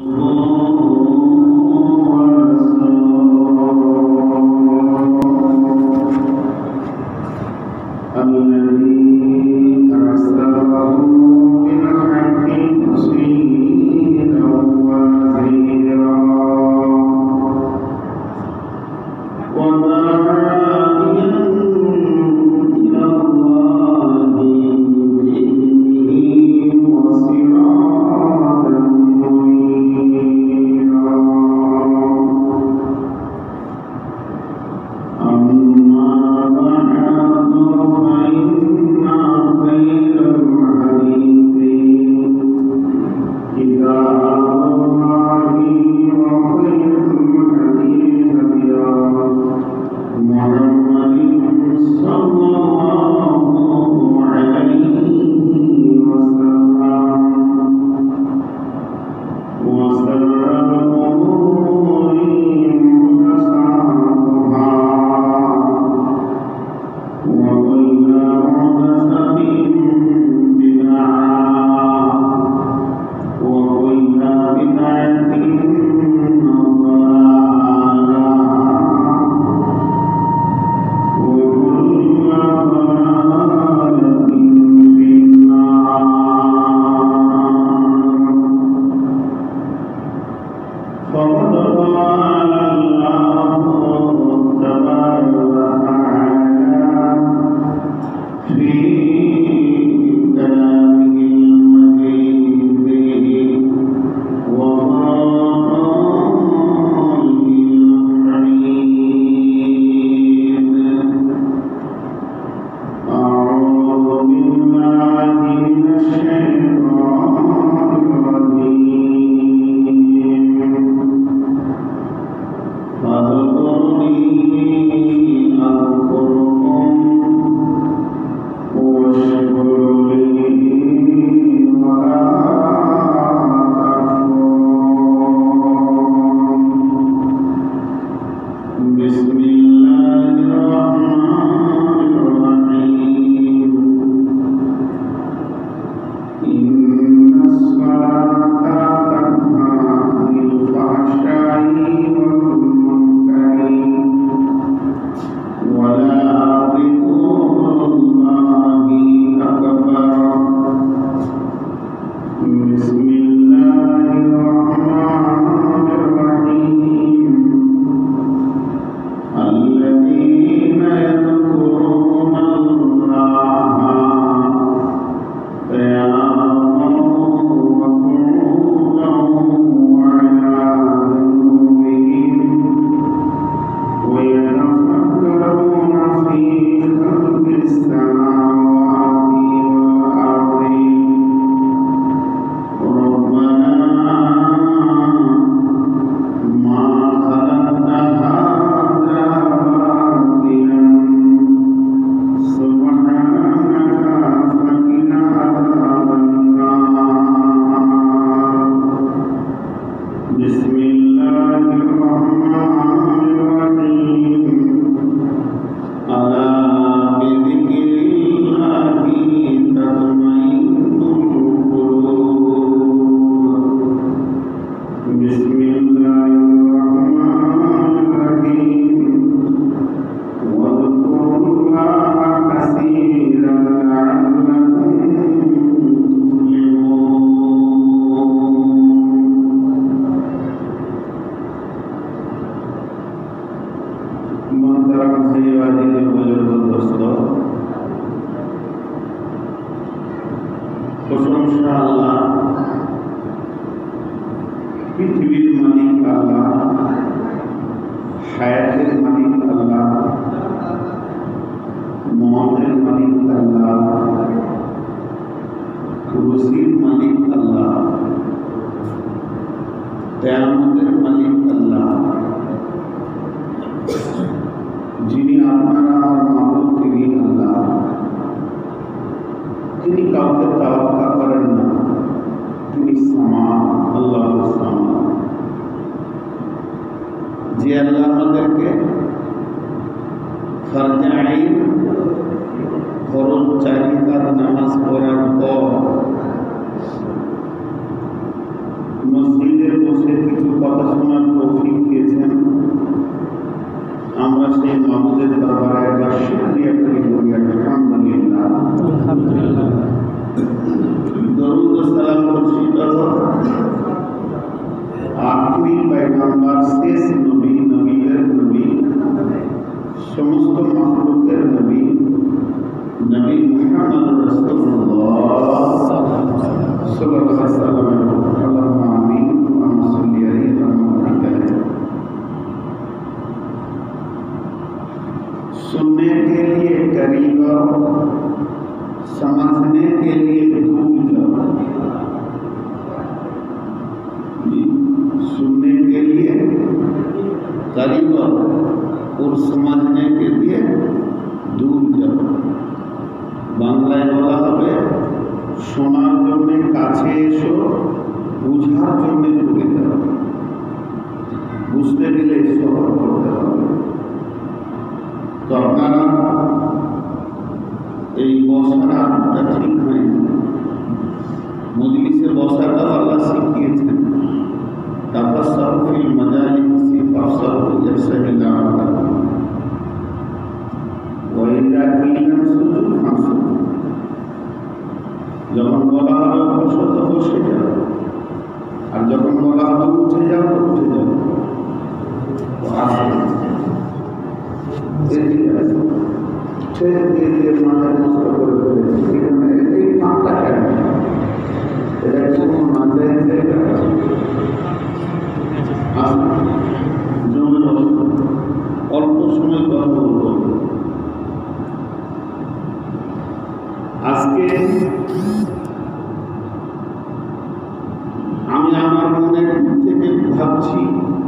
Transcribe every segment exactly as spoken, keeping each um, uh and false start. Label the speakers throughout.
Speaker 1: মসজিদে কথা শোনার তৌফিক দিয়েছেন। আমরা সেই মাহমুদের দরবারে একবার শুকরিয়া করি, বলি আলহামদুলিল্লাহ।
Speaker 2: আলহামদুলিল্লাহ।
Speaker 1: দরুদ ও সালাম বর্ষিত আখিরি পয়গম্বর, শেষ নবী, নবীদের নবী, সমস্ত মাখলুকের নবী, নবী মুহাম্মদ রাসূলুল্লাহ সাল্লাল্লাহু আলাইহি ওয়াসাল্লাম। আল্লাহুম্মা আমিন। আল্লাহুম্মা সাল্লি আলাইহি ওয়া সাল্লিম। सुनने के लिए करीब आओ, समझने के लिए दूर जाओ। सुनने के लिए करीब आओ और समझने के लिए दूर जाओ। বাংলায় বলা হবে শোনার জন্য কাছে এসো, বুঝার জন্য দূরে যাও। বুঝতে গেলে সফর করতে হবে। তো আপনারা এই বসাটা ঠিক হয়নি, মজলিসে বসাটাও আল্লাহ শিখিয়েছেন। তাফাসসাহু ফিল মাজালিসি ফাফসাহু ইয়াফসাহিল্লাহু লাকুম ওয়া ইযা কিলা সুজুদ ফাসজুদ। যখন বলা হবে বসো তো বসে যাও, আর যখন বলা হবে উঠে যাও তো উঠে যাও। তো আসে মাথায় নষ্ট করে ফেলেছি, এখানে এই পাঁচটা কেন এটা কোনো মাথায় অল্প সময় কথা বলব। আজকে আমি আমার মনের থেকে ভাবছি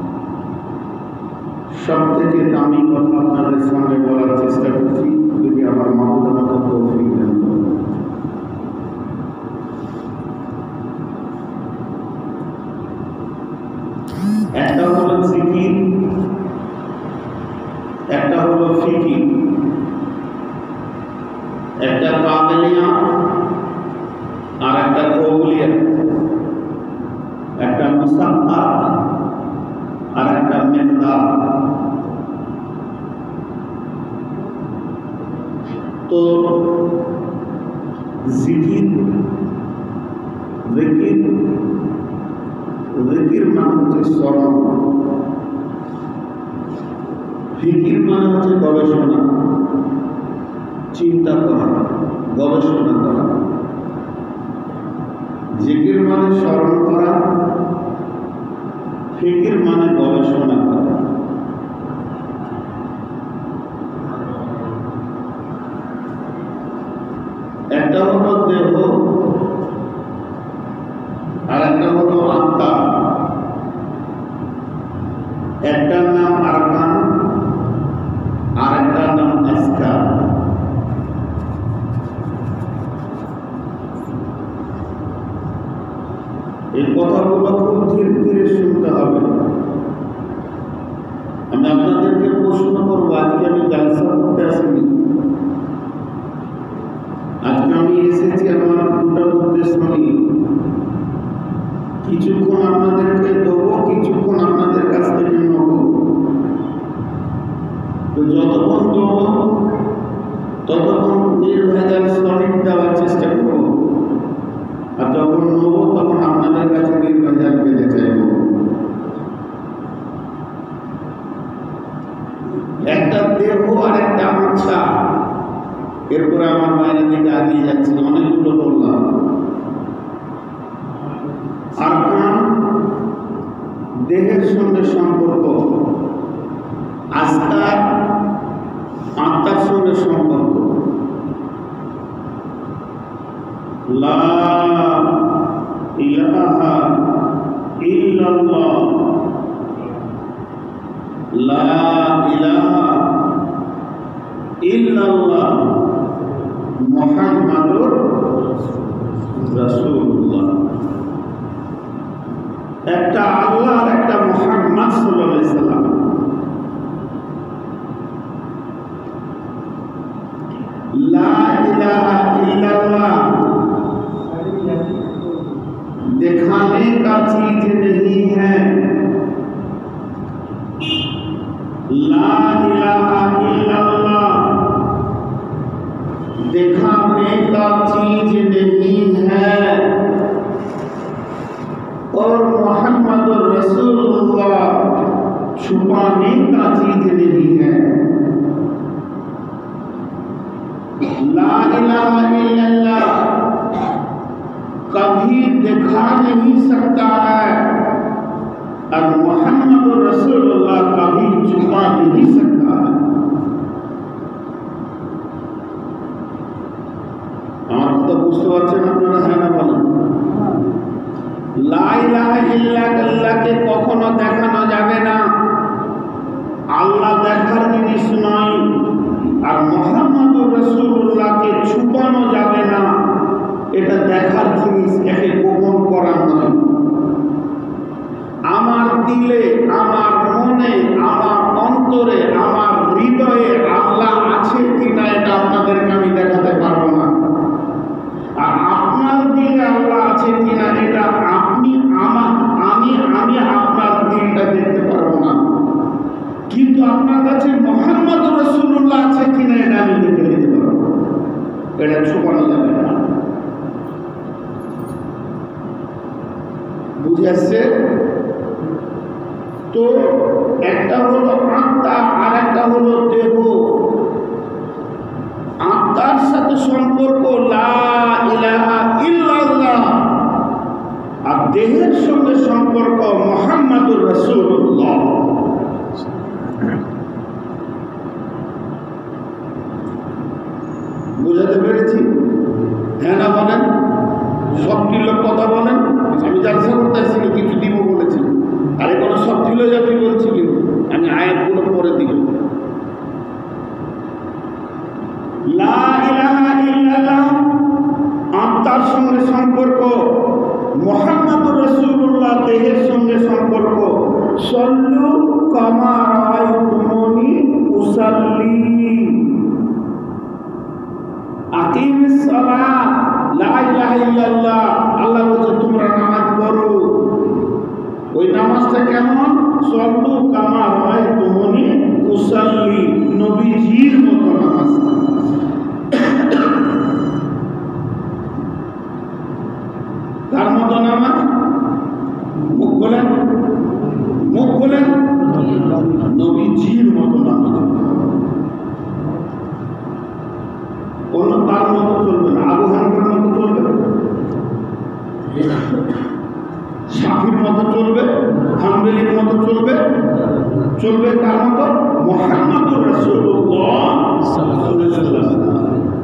Speaker 1: সব থেকে দামি কথা আপনাদের সামনে বলার চেষ্টা করছি, যদি আমার মাহমুদ আমাকে তৌফিক দেন। একটা হলো জিকির, একটা হলো ফিকির, একটা কাবলিয়া আর একটা কৌলিয়া, একটা মুসাক্কাত আর একটা মিকদার। তো জিকির জিকির জিকির মানে হচ্ছে স্মরণ, ফিকির মানে হচ্ছে গবেষণা, চিন্তা করা, গবেষণা করা। জিকির মানে স্মরণ করা, ফিকির মানে গবেষণা করা। একটা হলো দেহ আর একটা হলো আত্মা। একটার নাম আরকান আর একটার নাম আসকার। এই কথাগুলো খুব ধীরে ধীরে শুনতে হবে। আমি আপনাদেরকে প্রশ্ন করবো, আজকে আমি জালসা করতে আসিনি, আজকে আমি এসেছি আমার দুটা উদ্দেশ্য নিয়ে। কিছুক্ষণ আপনাদেরকে দেবো, কিছুক্ষণ আপনাদের কাছ থেকে নেব। তো যতক্ষণ দেবো ততক্ষণ নির্ভেজাল সলিড দেওয়ার চেষ্টা করব, আর যখন নেবো তখন আপনাদের কাছে নির্ভেজাল পেতে চাইব। একটা দেহ আর একটা আত্মা। এরপরে আমার বাইরের দিকে আগিয়ে যাচ্ছি, অনেকগুলো বললাম। আরকান দেহের সঙ্গে সম্পর্ক, আসকার আত্মার সঙ্গে সম্পর্ক। লা ইলাহা ইল্লাল্লাহ, লা ইলাহা ইল্লাল্লাহ মুহাম্মাদুর রাসূলুল্লাহ। একটা আল্লাহ আর একটা মুহাম্মদ সাল্লাল্লাহু আলাইহি সাল্লাম। লা इलाहा इल्लल्लाह दिखाने का चीज नहीं है, मुहम्मदुर रसूलुल्लाह छुपाने का चीज नहीं है। ला इलाहा इल्लल्लाह कभी दिखा नहीं सकता है और मुहम्मदुर रसूलुल्लाह कभी छुपा नहीं सकता है। আমার কথা বুঝতে পারছেন আপনারা? হ্যাঁ না বলেন। লা ইলাহা ইল্লাল্লাহকে কখনো দেখানো যাবে না, আল্লাহ দেখার জিনিস নয়। আর মুহাম্মদুর রাসূলুল্লাহকে ছুপানো যাবে না, এটা দেখার জিনিস, একে গোপন করা নয়। আমার দিলে, আমার মনে, আমার অন্তরে, আমার হৃদয়ে আল্লাহ আছে কিনা এটা আপনাদেরকে আমি দেখাতে পারবো না। আর আপনার দিলে আল্লাহ আছে কিনা এটা আপনি আমার আমি আমি আপনার দিলটা দেখতে পারবো না, কিন্তু আপনার কাছে মুহাম্মদুর রাসূলুল্লাহ আছে কিনা এটা আমি দেখে নিতে পারবো। এটা ছুপানো যাবে না। বুঝে আসছে তো? একটা হলো আত্মা আর একটা হলো দেহ। আত্মার সাথে সম্পর্ক লা ইলাহা ইল্লাল্লাহ, আর দেহের সঙ্গে সম্পর্ক মুহাম্মদুর রাসূলুল্লাহ। বুঝাতে পেরেছি? হ্যাঁ না বলেন? সবটি লোক কথা বলেন। আমি জালসা করতে আসিনি, কিছু দিব বলেছি, আরে কোনো সব ফিলোজফি বলছি, কিন্তু আমি আয়াতগুলো পরে দিব। লা ইলাহা ইল্লাল্লাহ আত্মার সঙ্গে সম্পর্ক, মুহাম্মদুর রাসূলুল্লাহ দেহের সঙ্গে সম্পর্ক। সল্লু কামা রাআইতুমুনি উসাল্লি, আকিমিস সালাত। লা ইলাহা ইল্লাল্লাহ আল্লাহ বলছে তোমরা নামাজ পড়ো। ওই নামাজটা কেমন? সল্লু কামা রাআইতুমুনি উসাল্লি, নবীজির মতো নামাজ। তার মতো নামাজ, মুখ বলেন, মুখ বলেন, নবীজির মতো নামাজ। অন্য তার মতো চলবে না, আবু হানিফার মতো চলবে, শাফির মতো চলবে, হাম্বলির মতো চলবে, চলবে তার মতো মুহাম্মদুর রাসূলুল্লাহ সাল্লাল্লাহু আলাইহি ওয়াসাল্লাম।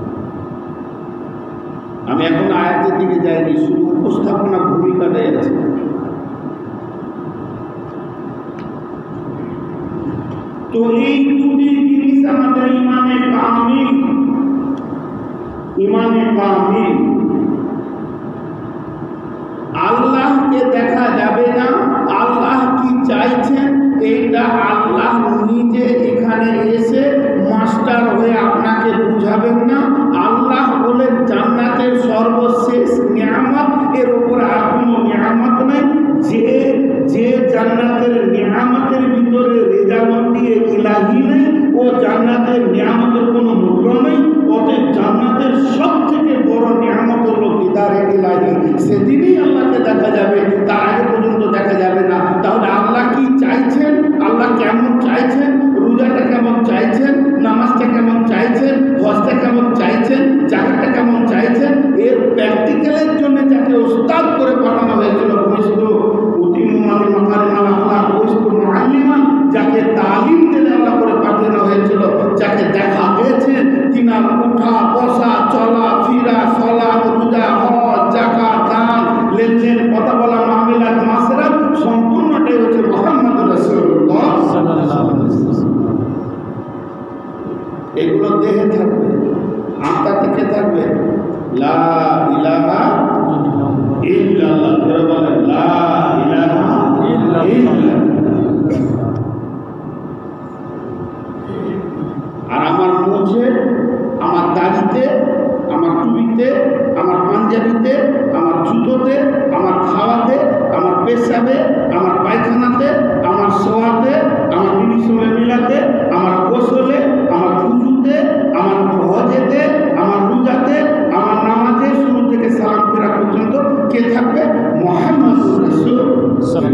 Speaker 1: আমি এখন আয়াতের দিকে যাইনি, শুধু উপস্থাপনা ভূমিকাটাই আছে। তো এই দুটি জিনিস আমাদের ইমানে কামিল, ইমানে কামিল। আল্লাহকে দেখা যাবে না, আল্লাহ কি চাইছেন এইটা আল্লাহ নিজে এখানে এসে মাস্টার হয়ে আপনাকে বুঝাবেন না। আল্লাহ বলেন জান্নাতের সর্বশেষ নিয়ামত, এর উপর আর কোনো নিয়ামত নেই। যে যে জান্নাতের নিয়ামতের ভিতরে রেজামন্দি ইলাহি নেই, ও জান্নাতের নিয়ামতের কোনো মূল্য নেই। অতএব জান্নাতের সব থেকে বড় নিয়ামত হলো দিদারে ইলাহি। সেদিনই আল্লাহকে দেখা যাবে, তার আগে পর্যন্ত দেখা যাবে না। তাহলে আল্লাহ কি চাইছেন, আল্লাহ কেমন চাইছেন, রোজাটা কেমন চাইছেন, নামাজটা কেমন চাইছেন, হজটা কেমন চাইছেন, জাকাতটা কেমন চাইছেন, এর প্র্যাকটিক্যালের জন্য যাকে ওস্তাদ করে পাঠানো হয়েছিল, বৈষ্ণব উদ্দিমালি মাকারিমাল আখলাক, বৈষ্ণব মুআল্লিমান, যাকে তালিম দেওয়া করে পাঠানো হয়েছিল, যাকে দেখা গেছে তিনার উঠা বসা চলা ফিরা সালাত রোজা হজ যাকাত দান লেনদেন কথা বলা মামলাত মাসরাত সম্পূর্ণটাই হচ্ছে মুহাম্মদুর রাসূলুল্লাহ সাল্লাল্লাহু আলাইহি ওয়াসাল্লাম। এগুলো দেহে থাকবে, আত্মা থেকে থাকবে। লা ইলাহা ইল্লাল্লাহ, করে বলেন লা ইলাহা ইল্লাল্লাহ। আর আমার মুখে, আমার দাড়িতে, আমার টুপিতে, আমার পাঞ্জাবিতে, আমার জুতোতে, আমার খাওয়াতে, আমার পেশাবে, আমার পায়খানাতে, আমার শোয়াতে, আমার বিবির সঙ্গে মিলাতে, আমার গোসলে, আমার ফুজুতে, আমার হজেতে, আমার রোজাতে, আমার নামাজে শুরু থেকে সালাম ফেরা পর্যন্ত কে থাকবে? মুহাম্মদুর রাসূলুল্লাহ।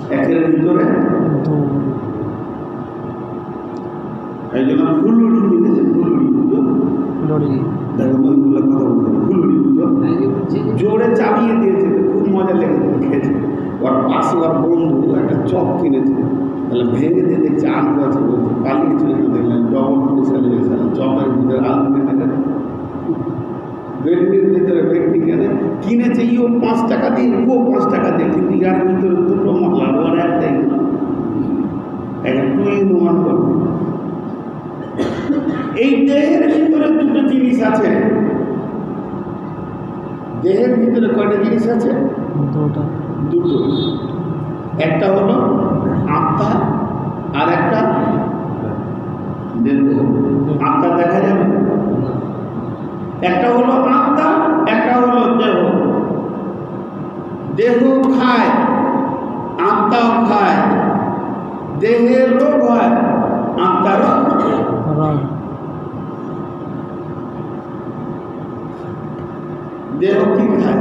Speaker 1: একের ভিতরে এই জন্য ফুলুরি কিনেছে, ফুলুরি বুঝো, দেখো ওইগুলো কথা বলতে ফুলুরি বুঝো, জোরে চালিয়ে দিয়েছে, খুব মজা লেগেছে খেয়েছে। ওর পাশে ওর বন্ধু একটা চপ কিনেছে, তাহলে ভেঙে দিয়ে দেখছে আলু আছে, বলছে পালিয়ে চলে দেখলেন ডবল পুলিশে লেগেছে, চপের ভিতরে আলু কেনে গেলে বেডটির ভিতরে বেডটি কেনে কিনেছে, ইও পাঁচ টাকা দিয়ে ও পাঁচ টাকা দিয়ে, কিন্তু ইয়ার ভিতরে দুটো মশলা ওর একটাই একটা টু ইন ওয়ান করবে। এই দেহের ভিতরে দুটো জিনিস আছে, দেহের ভিতরে কয়টা জিনিস আছে? দুটো। দুটো, একটা হলো আত্মা আর একটা দেহ। আত্মা দেখা যাবে, একটা হলো আত্মা, একটা হলো দেহ। দেহ খায়, আত্মাও খায়। দেহের রোগ হয়, আত্মার দেহ কি খায়?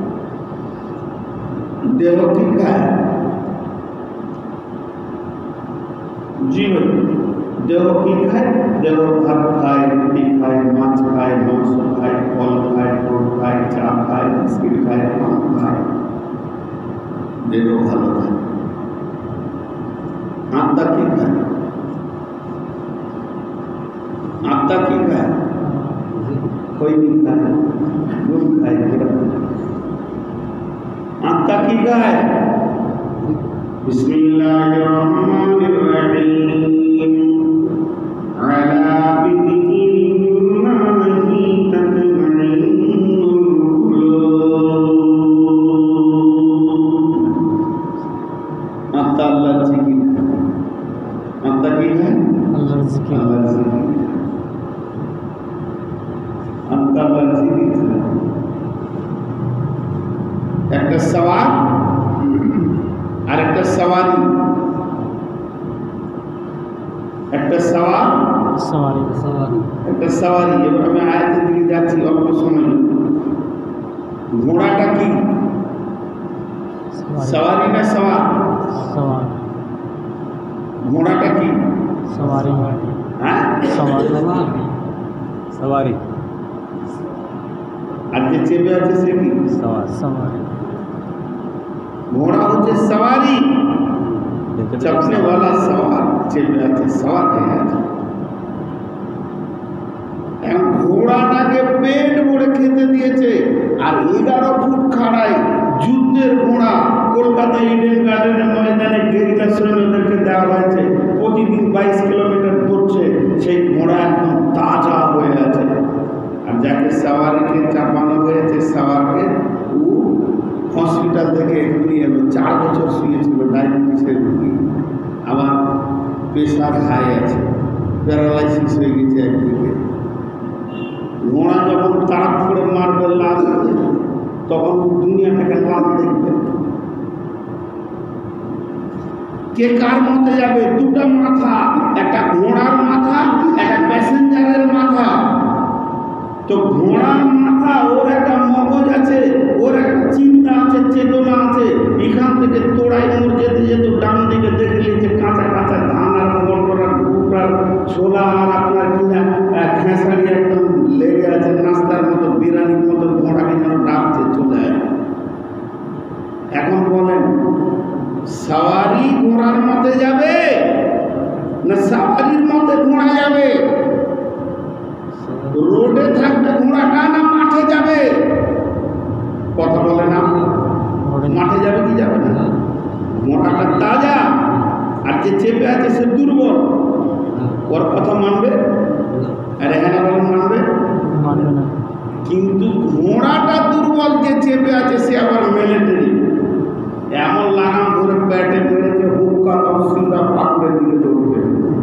Speaker 1: দেহ কি খায়? জীবন দেহ কি খায়? দেহ ভাত খায়, রুটি খায়, মাছ খায়, মাংস খায়, ফল খায়, ফল খায়, চা খায়, বিস্কিট খায়, পান খায়, দেহ ভালো খায়। আত্মা কি খায়? আত্মা কি খায়? খৈনি খায়, গুড় খায়। আত্মা কি খায়? বিসমিল্লাহির রহমানির রহিম। আলা বিযিকরিল্লাহি তাতমাইন্নুল কুলুব। আত্মা আল্লাহর জিকির। আত্মা কি খায়? আল্লাহর জিকির। আল্লাহর জিকির। আত্মা আল্লাহর জিকির। একটা সওয়ার আর একটা সওয়ারি, একটা সওয়ার সওয়ারি সওয়ারি একটা সওয়ারি। এবার আমি আয়াতের দিকে যাচ্ছি অল্প সময়। ঘোড়াটা কি? সওয়ারি না সওয়ার? সওয়ার। ঘোড়াটা কি? সওয়ারি। হ্যাঁ, সওয়ারি সওয়ারি। আর যে চেপে আছে সে কি? সওয়ার সওয়ারি। ঘোড়া হচ্ছে সওয়ারি, চাপনে वाला সওয়ার, চেপে আছে সওয়ার হয়ে আছে। এখন ঘোড়াটাকে পেট ভরে খেতে দিয়েছে, আর এগারো ফুট খাড়ায় যুদ্ধের ঘোড়া কলকাতা ইডেন গার্ডেনের ময়দানে গেরিলা সৈন্যদেরকে দেওয়া হয়েছে, প্রতিদিন বাইশ কিলোমিটার দৌড়ছে। সেই ঘোড়া একদম তাজা হয়ে আছে। আর যাকে সওয়ারিকে চাপানো হয়েছে, সওয়ারকে ও হসপিটাল থেকে এখনই এলো, চার বছর শুয়েছিল ডায়াবেটিসের রোগী, আবার প্রেশার হাই আছে, প্যারালাইসিস হয়ে গেছে একদিকে। ঘোড়া যখন তাড়া করে মারবে লাল, তখন দুনিয়াটাকে লাল দেখবে। কে কার মতে যাবে? দুটো মাথা, একটা ঘোড়ার মাথা, একটা প্যাসেঞ্জারের মাথা। তো ঘোড়ার মাথা, ওর একটা মগজ আছে, ওর একটা চিন্তা আছে, চেতনা আছে। এখান থেকে তোড়াই মোড় যেতে যেতে ডান দিকে দেখে নিয়েছে কাঁচা কাঁচা ধান আর মটর আর বুট আর ছোলা আর আপনার কিনা খেসারি একদম লেগে আছে, নাস্তার মতো বিরিয়ানির মতো ঘোড়াকে যেন ডাকছে চলে যায়। এখন বলেন, সওয়ারি ঘোড়ার মতে যাবে না সওয়ারির মতে ঘোড়া যাবে? রোডে থাকবে ঘোড়াটা না মাঠে যাবে? কথা বলে না, মাঠে যাবে কি যাবে না? ঘোড়াটা তাজা, আর যে চেপে আছে সে দুর্বল, ওর কথা মানবে? আর এখানে বলেন মানবে? মানবে না। কিন্তু ঘোড়াটা দুর্বল, যে চেপে আছে সে আবার মিলিটারি, এমন লাগাম ধরে ব্যাটে মেরেছে, হুক্কা তহসিলদার পাকুড়ের দিকে দৌড়ছে।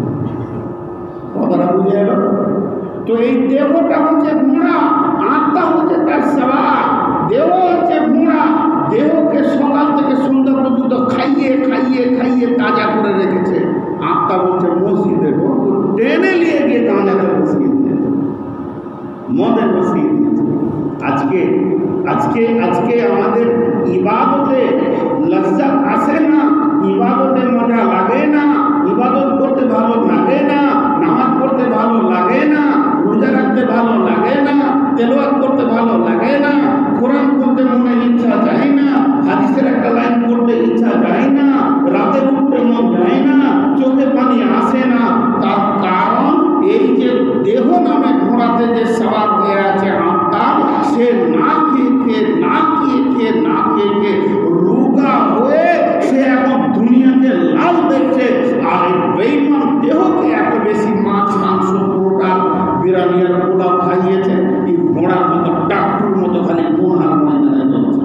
Speaker 1: কথাটা বুঝে গেল? তো এই দেহটা হচ্ছে ঘোড়া, আত্মা হচ্ছে তার সওয়ার। দেহ হচ্ছে ঘোড়া, দেহকে সকাল থেকে সন্ধ্যা পর্যন্ত খাইয়ে খাইয়ে খাইয়ে তাজা করে রেখেছে। আত্মা বলছে মসজিদে টেনে নিয়ে গিয়ে তাজাতে বসিয়ে দিয়েছে, মদে বসিয়ে দিয়েছে। আজকে আজকে আজকে আমাদের ইবাদতে লজ্জত আসে না, ভালো লাগে না, কোরআন পড়তে মনে ইচ্ছা যায় না, হাদিসের একটা লাইন পড়তে ইচ্ছা যায় না, রাতে উঠতে মন যায় না, চোখে পানি আসে না, তার কারণ এই যে দেহ নামে ঘোড়াতে যে সওয়ার হয়ে আছে আত্মা, সে না খেয়ে খেয়ে না খেয়ে খেয়ে না খেয়ে খেয়ে রোগা হয়ে সে এখন দুনিয়াকে লাল দেখছে। আর এই বেঈমান দেহকে এত বেশি মাছ মাংস পোটা বিরিয়ানি আর পোলাও খাইয়েছে, এই ঘোড়ার মতো টাকুর মতো খালি গুহার ময়দানে চলছে।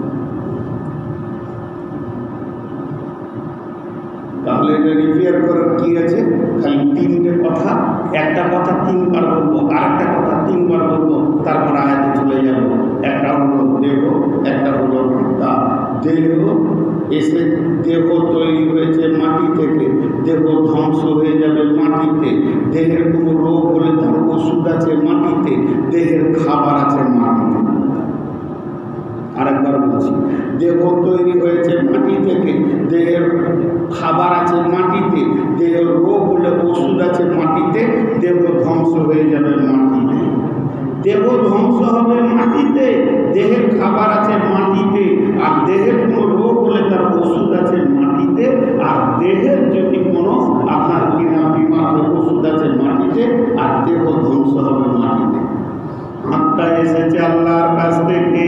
Speaker 1: তাহলে এটা রিপেয়ার করার কি আছে? খালি তিনটে কথা, একটা কথা তিনবার বলবো, আর একটা কথা তিনবার বলবো, তারপর আয়াতে চলে যাব। একটা হলো দেহ, একটা হলো আত্মা। দেহ এসে দেহ তৈরি হয়েছে মাটি থেকে, দেহ ধ্বংস হয়ে যাবে মাটিতে, দেহের কোনো রোগ হলে তার ওষুধ আছে মাটিতে, দেহের খাবার আছে মাটিতে। আরেকবার বলছি, দেহ তৈরি হয়েছে মাটি থেকে, দেহের খাবার আছে মাটিতে, দেহের রোগ হলে ওষুধ আছে মাটিতে, দেহ ধ্বংস হয়ে যাবে মাটিতে। দেহ ধ্বংস হবে মাটিতে, দেহের খাবার আছে মাটিতে, আর দেহের কোনো রোগ হলে তার ওষুধ আছে মাটিতে, আর দেহের যদি কোনো আপনার কিনা বিমার হলে ওষুধ আছে মাটিতে, আর দেহ ধ্বংস হবে মাটিতে। আত্মা এসেছে আল্লাহর কাছ থেকে,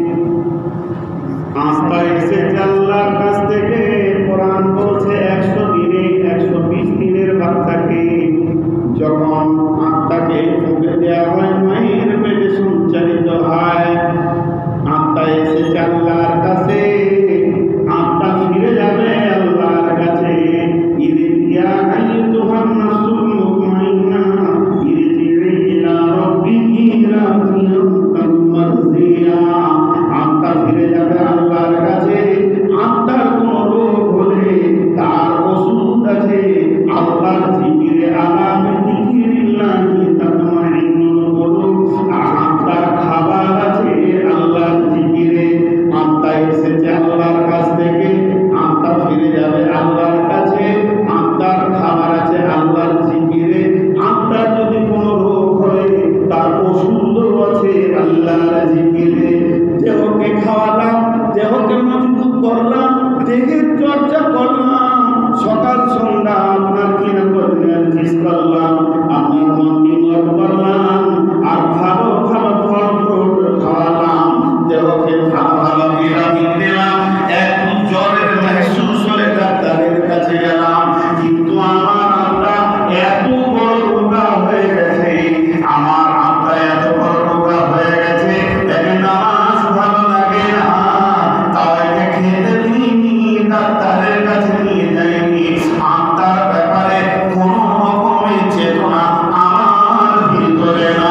Speaker 1: আত্মা এসেছে আল্লাহর কাছ থেকে। কোরআন বলছে একশো দিনে একশো বিশ দিনের বাচ্চাকে যখন আত্মাকে ফুঁকে দেওয়া হয়, মায়ের পেটে সঞ্চালিত হয়। আত্মা এসেছে আল্লাহর কাছে, আত্মা ফিরে যাবে আল্লাহর কাছে। ইয়া আইয়ুহান নাসুল মুতমাইন্না ইরজিই ইলা রাব্বিকি রাদিয়াতাম মারদিয়া। আত্মা ফিরে যাবে আল্লাহর কাছে। আত্মার কোন রোগ হলে তার ওষুধ আছে, আল্লাহর জিকিরে আলামে জিকিরিল্লাহি তাতমাইন্নুল কুলুব। আত্মার খাবার আছে আল্লাহর জিকিরে। আত্মা এসেছে আল্লাহর কাছ থেকে, আত্মা ফিরে যাবে আল্লাহর কাছে। আত্মার খাবার আছে আল্লাহর জিকিরে। আত্মার যদি কোনো রোগ হয় তার ওষুধও আছে আল্লাহর জিকিরে। দেহকে খাওয়ালাম, দেহকে মজবুত করলাম, দেহের চর্চা করলাম, সকাল সন্ধ্যা আপনার কিনা করলেন চিজ করলাম, আপনার মন নিমর করলাম, আর ভালো ভালো ফল ফ্রুট খাওয়ালাম, দেহকে ভালো ভালো ভিটামিন দিলাম। একটু জ্বরের মেহসুস হলে ডাক্তারের কাছে গেলাম, কিন্তু আমার আত্মা এত বড় রোগা হয়ে গেছে, আমার আত্মা এত বড় রোগা হয়ে গেছে, তাকে নামাজ ভালো লাগে না, তাও একে খেতে দিইনি, ডাক্তারের কাছে নিয়ে যাইনি। আত্মার ব্যাপারে কোন রকমের চেতনা আমার ভিতরে না।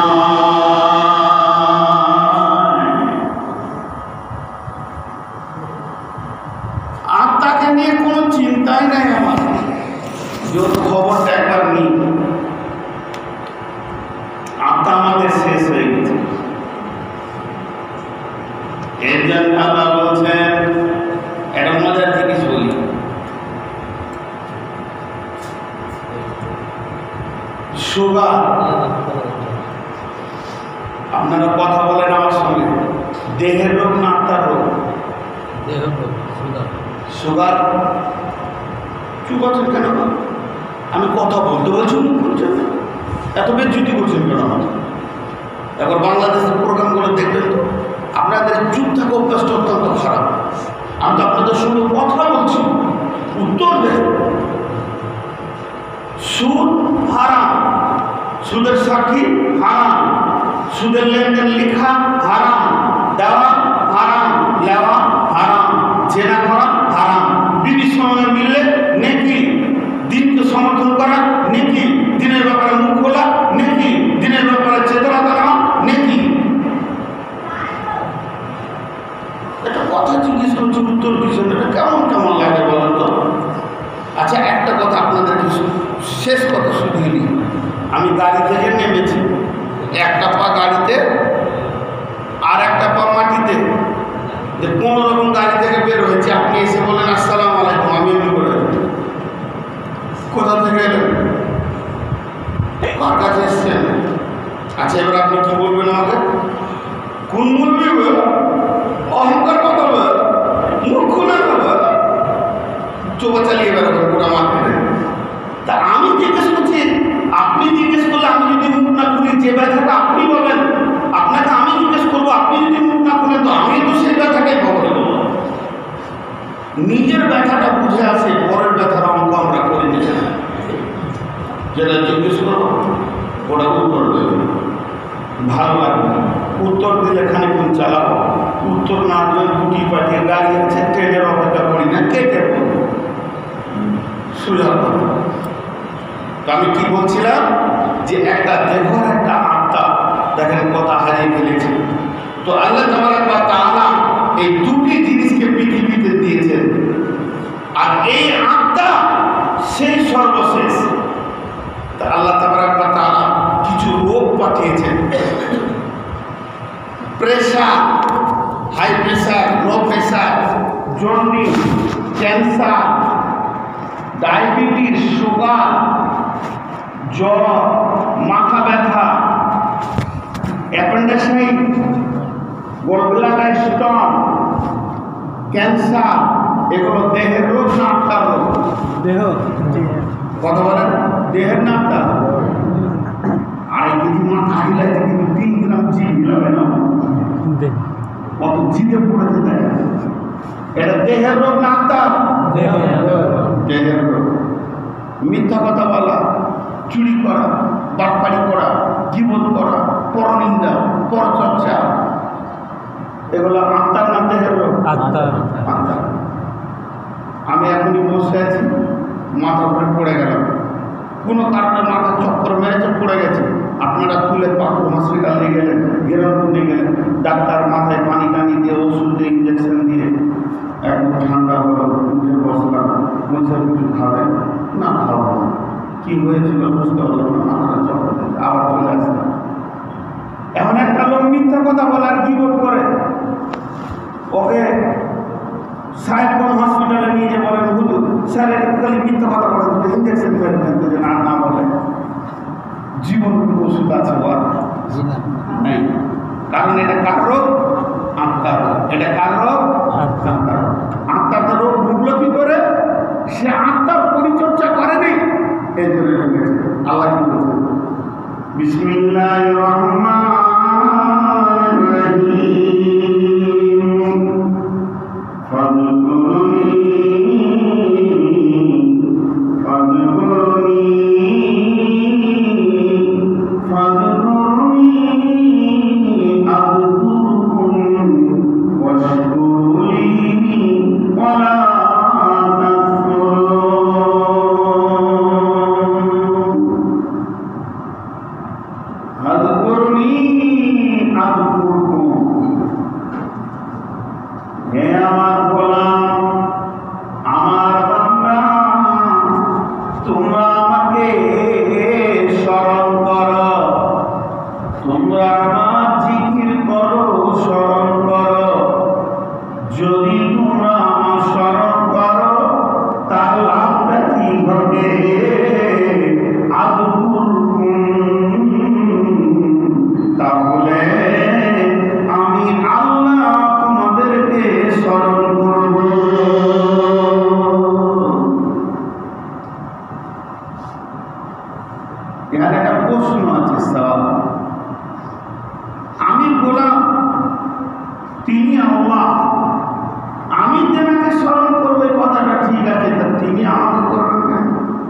Speaker 1: আত্মাকে নিয়ে কোনো চিন্তাই নাই আমার। যত খবরটা একবার নিই, আত্মা আমাদের শেষ হয়ে গেছে। এর জন্য আল্লাহ বলছেন, একটা মজার জিনিস বলি, সুগার, আপনারা কথা বলেন আমার সঙ্গে, দেহের রোগ না আত্মার রোগ? সুগার। চুপ আছেন কেন? আমি কথা বলতে বলছি, মুখ করছেন, এত বেজ্জুতি করছেন কেন আমার? একবার বাংলাদেশের প্রোগ্রামগুলো দেখবেন তো, আপনাদের চুপ থাকা অভ্যাসটা অত্যন্ত খারাপ। আমি তো আপনাদের সঙ্গে কথা বলছি, উত্তর দেন। সুদ হারাম, সুদের সাক্ষী হারাম, সুদের লেনদেন লেখা হারাম, দেওয়া হারাম, লেওয়া হারাম, জেনা করা হারাম, বিবির সঙ্গে মিললে নেকি, দিনকে সমর্থন করা নেকি, দিনের ব্যাপারে মুখ খোলা নেকি, দিনের ব্যাপারে চেতনা করা নেকি। এটা কথা জিজ্ঞেস করছি, উত্তর দিচ্ছেন, এটা কেমন কেমন লাগে বলেন তো? আচ্ছা, একটা কথা আপনাদেরকে শেষ কথা শুনিয়ে নিই। আমি গাড়ি থেকে নেমেছি, একটা পা গাড়িতে আর একটা পা মাটিতে, কোনো রকম গাড়ি থেকে বের হয়েছে, আপনি এসে বলেন আসসালামু আলাইকুম, আমি এমনি করে কোথা থেকে এলেন, কার কাছে এসছেন? আচ্ছা, এবার আপনি কি বলবেন আমাকে? কোন মূল্য অহংকার কথা বল, মূর্খ না কথা, চোখা চালিয়ে বেড়াবো পুরা মার্কেটে। তা আমি জিজ্ঞেস করছি, আপনি জিজ্ঞেস করলে আমি যদি মুখ না খুলি, যে ব্যথাটা আপনি বলেন আপনাকে আমি জিজ্ঞেস করবো, আপনি যদি মুখ না খুলেন তো আমি তো সেই ব্যথাটাই খবর দেবো। নিজের ব্যথাটা বুঝে আসে, পরের ব্যথার অঙ্ক আমরা করে নিতে, যেটা জিজ্ঞেস করবো ওটা উত্তর দেবে, ভালো লাগবে। উত্তর দিলে খানিক্ষণ চালাবো, উত্তর না দিলে গুটি পাঠিয়ে গাড়ি আছে, ট্রেনের অপেক্ষা করি না, কেটে পড়বো। সোজা কথা। তো আমি কি বলছিলাম যে একটা দেহ একটা আত্মা, দেখেন কথা হারিয়ে ফেলেছে। তো আল্লাহ তাআলা এই দুটি জিনিসকে পৃথিবীতে দিয়েছেন, আর এই আত্মা সেই সর্বশেষ। তা আল্লাহ তাআলা কিছু রোগ পাঠিয়েছেন, pressure, high pressure, low pressure, jaundice, cancer, diabetes, sugar, জ্বর, মাথা ব্যথা, অ্যাপেন্ডিসাইট, গলব্লাডার স্টোন, ক্যান্সার, এগুলো দেহের রোগ না আত্মার রোগ? দেহ। কথা বলেন, দেহের না আত্মার? আড়াই কেজি মাথা হিলাইতে কিন্তু তিন গ্রাম জিভ হিলাবে না, কত জিভে পড়েছে দেয়। এটা দেহের রোগ না আত্মার? দেহের রোগ। মিথ্যা কথা বলা, চুরি করা, বাটপাড়ি করা, জীবন করা, পরনিন্দা, পরচর্চা, এগুলো আত্মার না দেহের রোগ? আত্মার। আত্মার। আমি এখনই বসে আছি, মাথা উপরে পড়ে গেলাম, কোনো কারণে মাথা চক্কর মেরেছে, পড়ে গেছে, আপনারা তুলে পাকুর হসপিটাল নিয়ে গেলেন, গেরামপুর নিয়ে গেলেন, ডাক্তার মাথায় পানি টানি দিয়ে, ওষুধ দিয়ে, ইঞ্জেকশন দিয়ে, একদম ঠান্ডা হলো, উঠে বসলাম, বলছে কিছু খাবে না, খাবো না। কি হয়েছিল বুঝতে পারলাম না, মাথাটা চক্কর দিয়েছে, আবার চলে আসলাম। এমন একটা লোক মিথ্যা কথা বলার জীবন করে, ওকে সাহেবগঞ্জ হসপিটালে নিয়ে যে বলেন, হুজুর স্যার এটা খালি মিথ্যা কথা বলে, দুটো ইঞ্জেকশন করে দেন, যে না না বলে জীবন কোনো ওষুধ আছে বল নেই। কারণ এটা কার রোগ? আত্মার রোগ। এটা কার রোগ? আত্মার। আত্মার তো রোগ ভুগলো কি করে? সে আত্মার পরিচর্যা করেনি, এই জন্য রেখেছে। আল্লাহ কি বলছে? বিসমিল্লাহির রহমানির রহিম, ফাযকুরুনি ফাযকুরুনি ফাযকুরুনি আযকুরকুম ওয়াশকুরুনি ওয়ালা তাকফুরুন। ফাযকুরুনি আযকুরকুম, হে আমার গোলাম, আমার বান্দা, তোমরা আমাকে স্মরণ করো, তোমরা আমার জিকির করো, স্মরণ করো। যদি তোমরা আমার স্মরণ করো, তার লাভটা কি হবে? আযকুরকুম, তাহলে আমি আল্লাহ তোমাদেরকে স্মরণ করব। এখানে একটা প্রশ্ন আছে, সওয়াল। আমি গোলাম, তিনি আল্লাহ, আমি তেনাকে স্মরণ করবো, এই কথাটা ঠিক আছে, তা তিনি আমাকে করবেন কেন?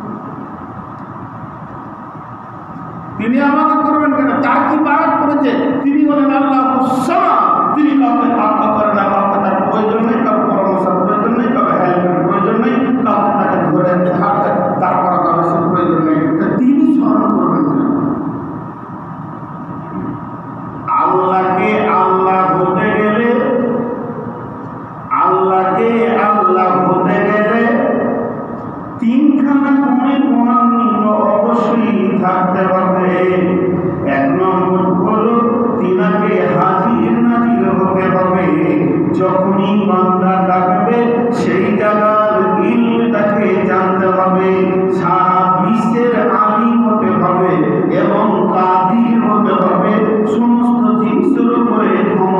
Speaker 1: তিনি আমাকে করবেন কেন? তার কি বারাত করেছে? তিনি বলেন আল্লাহ সামাদ, তিনি কাউকে আজ্ঞা করেন না, কাউকে তার প্রয়োজন নেই, কাউকে পরামর্শের প্রয়োজন নেই, কাউকে হেল্পের প্রয়োজন নেই, কাউকে তাকে ধরে হাতে তারপর কারো সে প্রয়োজন নেই, তিনি স্মরণ করবেন কেন? আল্লাহকে আল্লাহ হতে গেলে, আল্লাহকে আল্লাহ হতে গেলে তিনখানা গুণে গুণান্বিত অবশ্যই থাকতে হবে। এক নম্বর হলো তিনাকে হাজির নাজির হতে হবে। যখনই বান্দা ডাকবে সেই জায়গার ইলম তাকে জানতে হবে, সারা বিশ্বের আলিম হতে হবে এবং কাদির হতে হবে, সমস্ত জিনিসের উপরে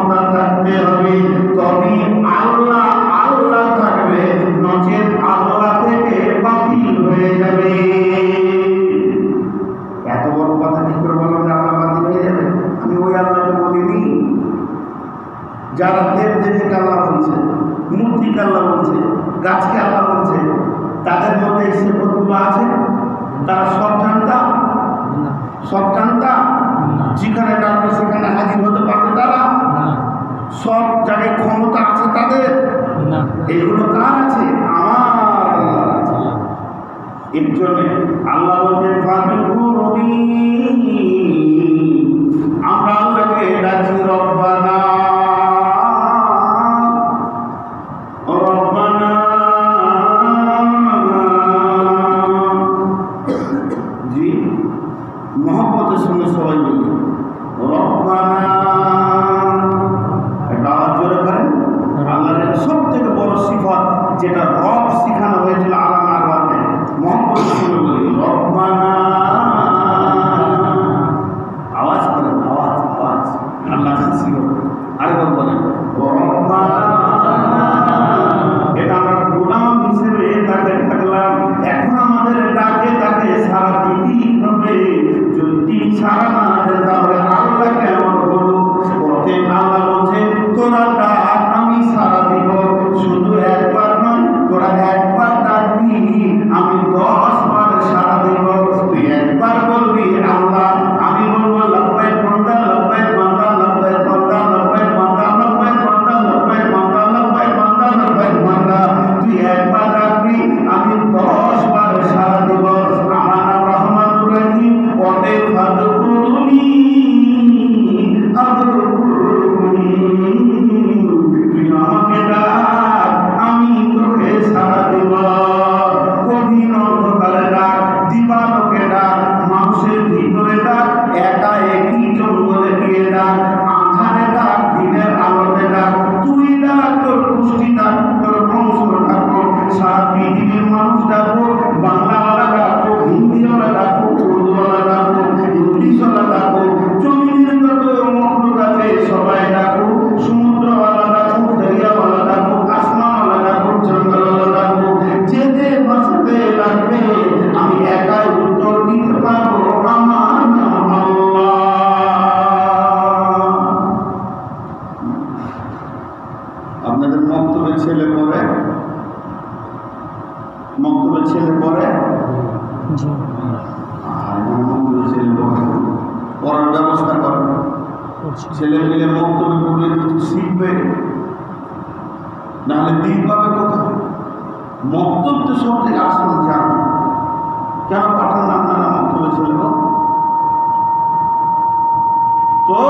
Speaker 1: গাছকে আল্লাহ বলছে তাদের মধ্যে এসে কতগুলো আছে তারা সব জানতা সব জানতা যেখানে ডাকবে সেখানে হাজির হতে পারবে তারা সব জায়গায় ক্ষমতা আছে তাদের এগুলো কার আছে আমার আল্লাহর আছে এর জন্য আল্লাহ বলছেন ফাদকুরুনি আমরা আল্লাহকে ডাকি রব্বানা রব্বানা জি মহব্বতের সঙ্গে সবাই বলি রব্বানা একটা আওয়াজ জোরে করেন আল্লাহর সব থেকে বড় সিফাত যেটা রব শিখানো হয়েছিল আলাম আগাতে মহব্বতের সঙ্গে বলি রব্বানা আওয়াজ করেন আওয়াজ আওয়াজ আল্লাহ খাসি আরেকবার বলেন রব্বানা এটা আমরা গোলাম হিসেবে তাকে থাকলাম এখন আমাদের ডাকে তাকে সারা দিতেই হবে যদি সারা না দেয় তাহলে আল্লাহ কেমন হলো পথে আল্লাহ বলছে তোরা ডাক আমি সারা দিব শুধু একবার নয় তোরা একবার ডাকবি আমি দশ বার সারা দেব তুই একবার বলবি আল্লাহ আমি বলবো লব্বাইক বান্দা লব্বাইক বান্দা লব্বাইক বান্দা লব্বাইক বান্দা লব্বাইক বান্দা লব্বাইক বান্দা লব্বাইক বান্দা লব্বাইক বান্দা তুই একবার ডাকবি আমি দশ বার সারা দেব আমার নাম রহমাতুর রহিম অতএব ফাদকুরুনি আদকুরুনি তুই আমাকে ডাক আমি তোকে সারা দেব গভীর অন্ধকারে ডাক দিবালোকে ডাক মানুষের ভিতরে ডাক একা একই জঙ্গলে গিয়ে ডাক আঁধারে ডাক দিনের আলোতে ডাক তুই ডাক তোর পুষ্টি ডাক তোর বংশ ডাকো সারা পৃথিবীর মানুষ ডাকো বাংলাওয়ালা ডাকো হিন্দিওয়ালা ডাকো উর্দুওয়ালা ডাকো ইংলিশওয়ালা ডাকো জমিনের যত মখলুক আছে সবাই ডাকো সমুদ্রওয়ালা ডাকো দরিয়াওয়ালা ডাকো আসমানওয়ালা ডাকো জঙ্গলওয়ালা ডাকো যেতে বাঁচতে লাগবে আমি একাই উত্তর দিতে পারবো আমার নাম আল্লাহ। আপনাদের মক্তবের ছেলে পড়ে মক্তবের ছেলে পড়ে আর মক্তবের ছেলে পড়ে পড়ার ব্যবস্থা করে ছেলে মিলে মক্তবে পড়লে কিছু শিখবে নাহলে দিন পাবে কোথায় মক্তব তো সব থেকে আসল জান কেন পাঠান আপনারা মক্তবে ছেলে তো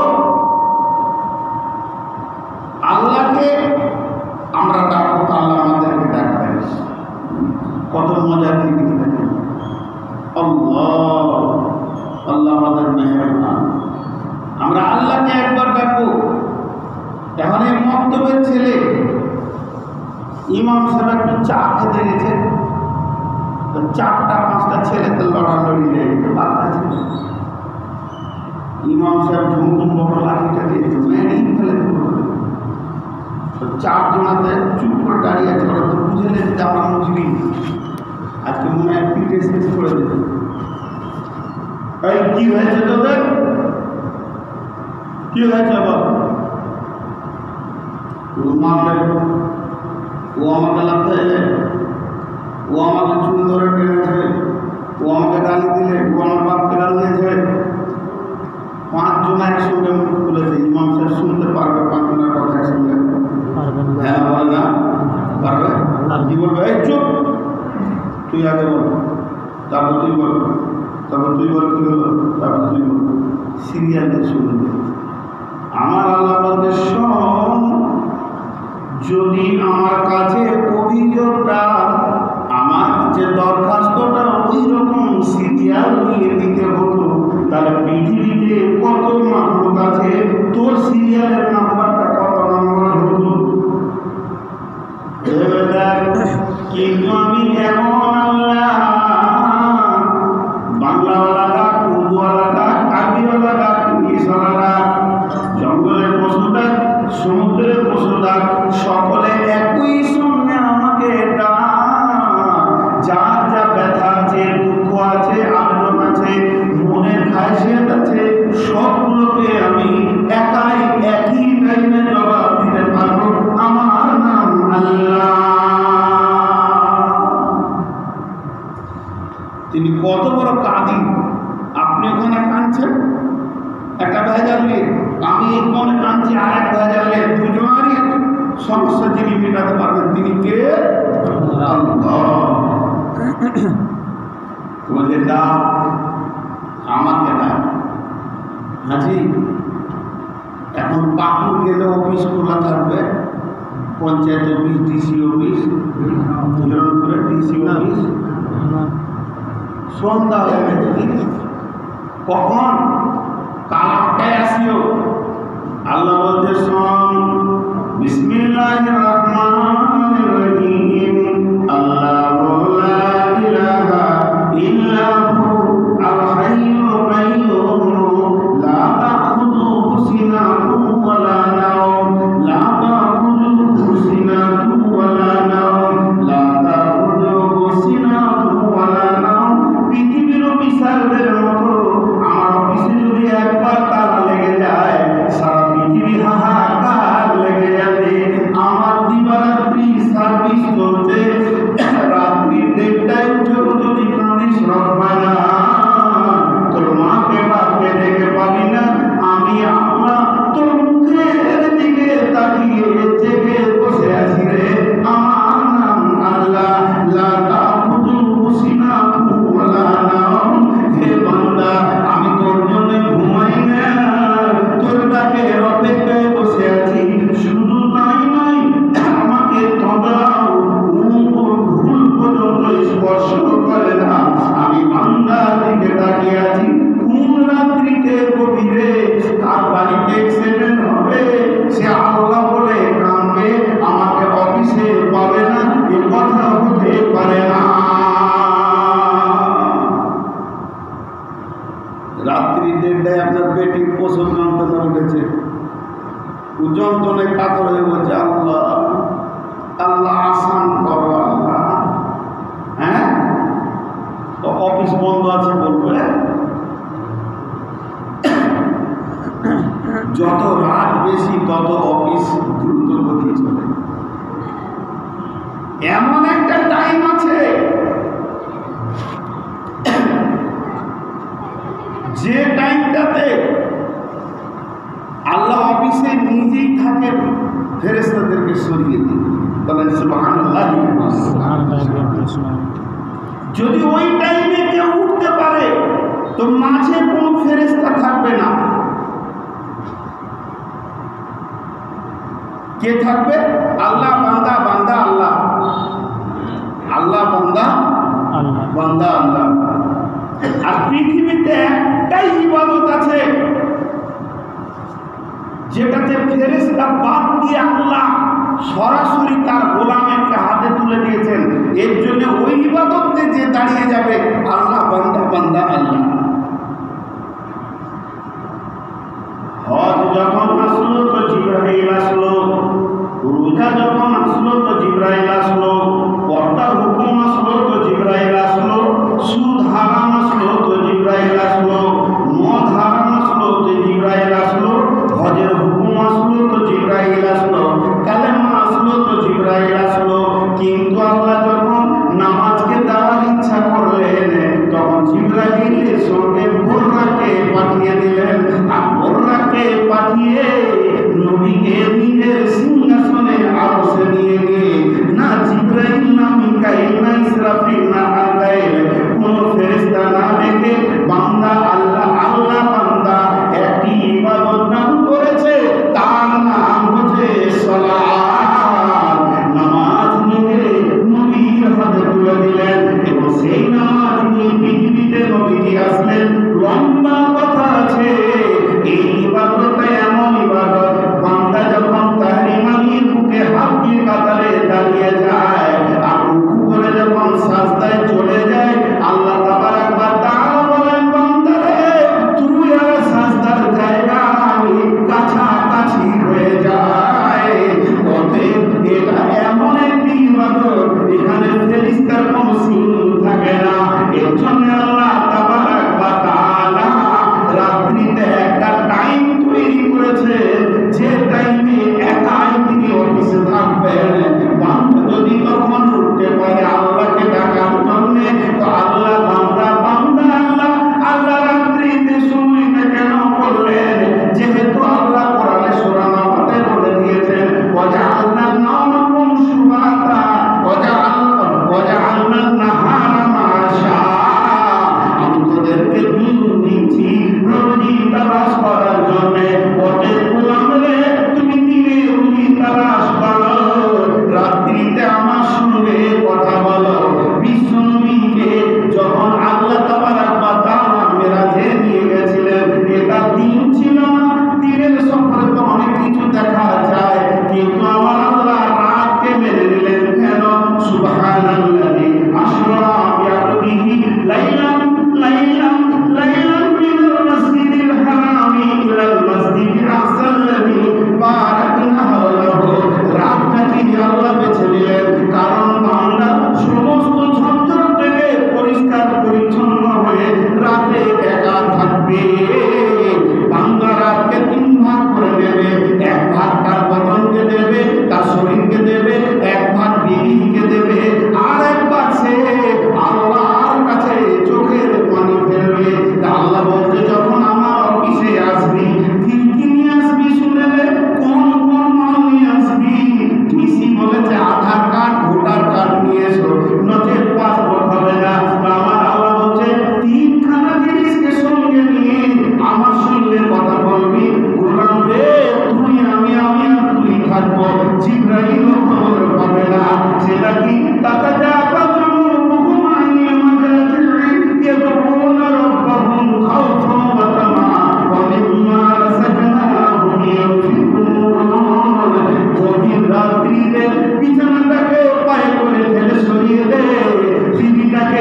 Speaker 1: আল্লাহকে আমরা ডাকবো আল্লাহ আমাদেরকে ডাকবেন কত মজার দিকে দেখেন আল্লাহ আল্লাহ আমাদের মেহরবান আমরা আল্লাহকে একবার ডাকবো এখন এই মক্তবের ছেলে ইমাম সাহেব একটু চা খেতে গেছে তো চারটা পাঁচটা ছেলেতে লড়ালড়ি লেগে বাচ্চা ছিল ইমাম সাহেব ঝুমঝুম বড় লাঠিটা দিয়েছে মেরেই ফেলে তো চারজনাতে চুপ করে দাঁড়িয়ে আছে ওরা তো বুঝে নেই যে আমরা মুসলিম আজকে মনে হয় পিঠে শেষ করে দেবে এই কি হয়েছে তোদের কি হয়েছে আবার মারলে ও আমাকে লাগতে ও আমাকে চুল ধরে টেনেছে ও আমাকে গালি দিলে ও আমার বাপকে গালি দিয়েছে পাঁচজন একসঙ্গে মুখ খুলেছে ইমাম সাহেব শুনতে পারবে পাঁচজনের কথা একসঙ্গে হ্যাঁ বলে না পারবে কি বলবে এই চুপ তুই আগে বল তারপর তুই বল তারপর তুই বল কি হলো তারপর তুই বল সিরিয়ালদের শুনবে আমার আল্লাহ বলতে শোন যদি আমার কাছে অভিযোগটা আমার কাছে দরখাস্তটা ওই রকম সিরিয়াল নিয়ে দিতে হতো তাহলে পৃথিবীতে কত মানুষ আছে তোর সিরিয়ালের নাম্বারটা কত নম্বর হতো কিন্তু আমি এমন আল্লাহ বাংলাওয়ালা ডাক উর্দুওয়ালা ডাক আরবিওয়ালা ডাক ইংলিশওয়ালা ডাক জঙ্গলের পশু ডাক সমুদ্রের পশু ডাক সকলে একই সঙ্গে আমাকে ডাক যার যা ব্যথা আছে দুঃখ আছে আবেদন আছে মনের খায়সিয়ত আছে সবগুলোকে আমি একাই একই টাইমে জবাব দিতে পারবো আমার নাম আল্লাহ। তিনি কত বড় কাঁদি, আপনি ওখানে কাঁদছেন একটা ভেজাল নিয়ে, আমি এখানে কাঁদছি আর এক ভেজাল নিয়ে, দুজনেরই সমস্যা যিনি মেটাতে পারবেন তিনি কে? বলে না আমাকে না হাজি, এখন পাকুর গেলে অফিস খোলা থাকবে, panchayat office, DC office, DC office সন্ধ্যা হয়ে গেছে, কখন কাল আটটায় আসিও। আল্লাহ বলতে শোন, বিসমিল্লাহির রহমানির রহিম, আল্লাহু লা ইলাহা ইল্লা হু আল হাইয়ুল কাইয়্যুম লা তাখুযুহু সিনাতুন ওয়া লা নাওম লা তাখুযুহু সিনাতুন ওয়া লা নাওম লা তাখুযুহু সিনাতুন ওয়া লা নাওম। পৃথিবীর বিশালদের মতো আমার অফিসে যদি একবার তালা লেগে যায়, সারা পৃথিবী হাহাকার লেগে যাবে। আমার দিবারাত্রি সার্ভিস চলছে, রাত্রি দেড়টায় উঠে যদি কাঁদিস রব্বানা, তোর মাকে বাপকে দেখে পাবি না, আমি আল্লাহ তোর মুখের দিকে তাকিয়ে জেগে বসে আছি রে। আমার নাম আল্লাহ, লা তাখুযুহু সিনাতুন ওয়া লা নাওম। হে বান্দা, আমি তোর জন্য ঘুমাই না, তোর ডাকে অপেক্ষায় বসে আছি। শুধু তাই নয়, আমাকে তদাও ভুল পর্যন্ত স্পর্শ করে না, আমি বান্দার দিকে তাকিয়ে আছি। কোন রাত্রিতে গভীরে তার বাড়িতে অ্যাক্সিডেন্ট হবে, সে আল্লাহ বলে কাঁদবে, আমাকে অফিসে পাবে না, এ কথা হতে পারে না। রাত্রি দেড়টায় আপনার পেটে প্রসব যন্ত্রণা উঠেছে, যন্ত্রণায় কাতর হয়ে বলছে আল্লাহ আল্লাহ আসান করো আল্লাহ। হ্যাঁ, তো অফিস বন্ধ আছে বলবে, যত রাত বেশি তত অফিস দ্রুত গতি চলে। এমন একটা টাইম আছে যে টাইমটাতে আল্লাহ অফিসে নিজেই থাকেন, ফেরেশতাদেরকে সরিয়ে দিন। বলেন সুবহানাল্লাহ। যদি ওই টাইমে কেউ উঠতে পারে তো মাঝে কোনো ফেরেশতা থাকবে না। কে থাকবে? আল্লাহ বান্দা, বান্দা আল্লাহ, আল্লাহ বান্দা, বান্দা আল্লাহ। আর পৃথিবীতে একটাই ইবাদত আছে যেটাতে ফেরেশতা বাদ দিয়ে আল্লাহ সরাসরি তার গোলামকে হাতে তুলে দিয়েছেন। এর জন্য ওই ইবাদতে যে দাঁড়িয়ে যাবে আল্লাহ বান্দা, বান্দা আল্লাহ। হজ যখন আসলো তো জিবরাইল আসলো, রোজা যখন আসলো তো জিবরাইল আসলো, পর্দার হুকুম আসলো তো জিবরাইল আসলো, সুদ হারাম আসলো তো জিবরাইল আসলো, মদ হারাম আসলো তো জিবরাইল আসলো, হজের হুকুম আসলো তো জিবরাইল আসলো, কালেমা আসলো তো জিবরাইল আসলো। কিন্তু আল্লাহ যখন নামাজকে দেওয়ার ইচ্ছা করলেন তখন জিবরাইলের সঙ্গে বুররাকে পাঠিয়ে দিলেন। আর বুররাকে পাঠিয়ে নবীকে নিজের সিংহাসনে আরশে নিয়ে গিয়ে না জিবরাইল না মিকাইল না ইসরাফিল না আকাইল কোন ফেরেশতা না রেখে বান্দা আল্লাহ আল্লাহ বান্দা একটি ইবাদত নাম করেছে, তার নাম হচ্ছে সালাত। নামাজ নিয়ে নবীর হাতে তুলে দিলেন এবং সেই নামাজ নিয়ে পৃথিবীতে নবীজি আসলেন। লম্বা কথা আছে, এই ইবাদতটা এমন ইবাদত বান্দা যখন তাহরিমানির বুকে হাত দিয়ে কাতারে দাঁড়িয়ে যায় আর রুকু করে যখন সাজদায় চলে যায়, আল্লাহ তাবারাক ওয়া তাআলা বলেন বান্দারে তুই আর সাজদার জায়গা কাছাকাছি হয়ে যায়। অতএব এটা এমন একটি ইবাদত এখানে ফেরেশতার কোনো সিন থাকে না। এর জন্য আল্লাহ তাবারাক ওয়া তাআলা রাত্রিতে একটা টাইম তৈরি করেছে যে টাইমে একাই তিনি অফিসে থাকবেন। বান্দা যদি তখন উঠতে পারে আল্লাহকে ডাকার জন্য, তো আল্লাহ বান্দার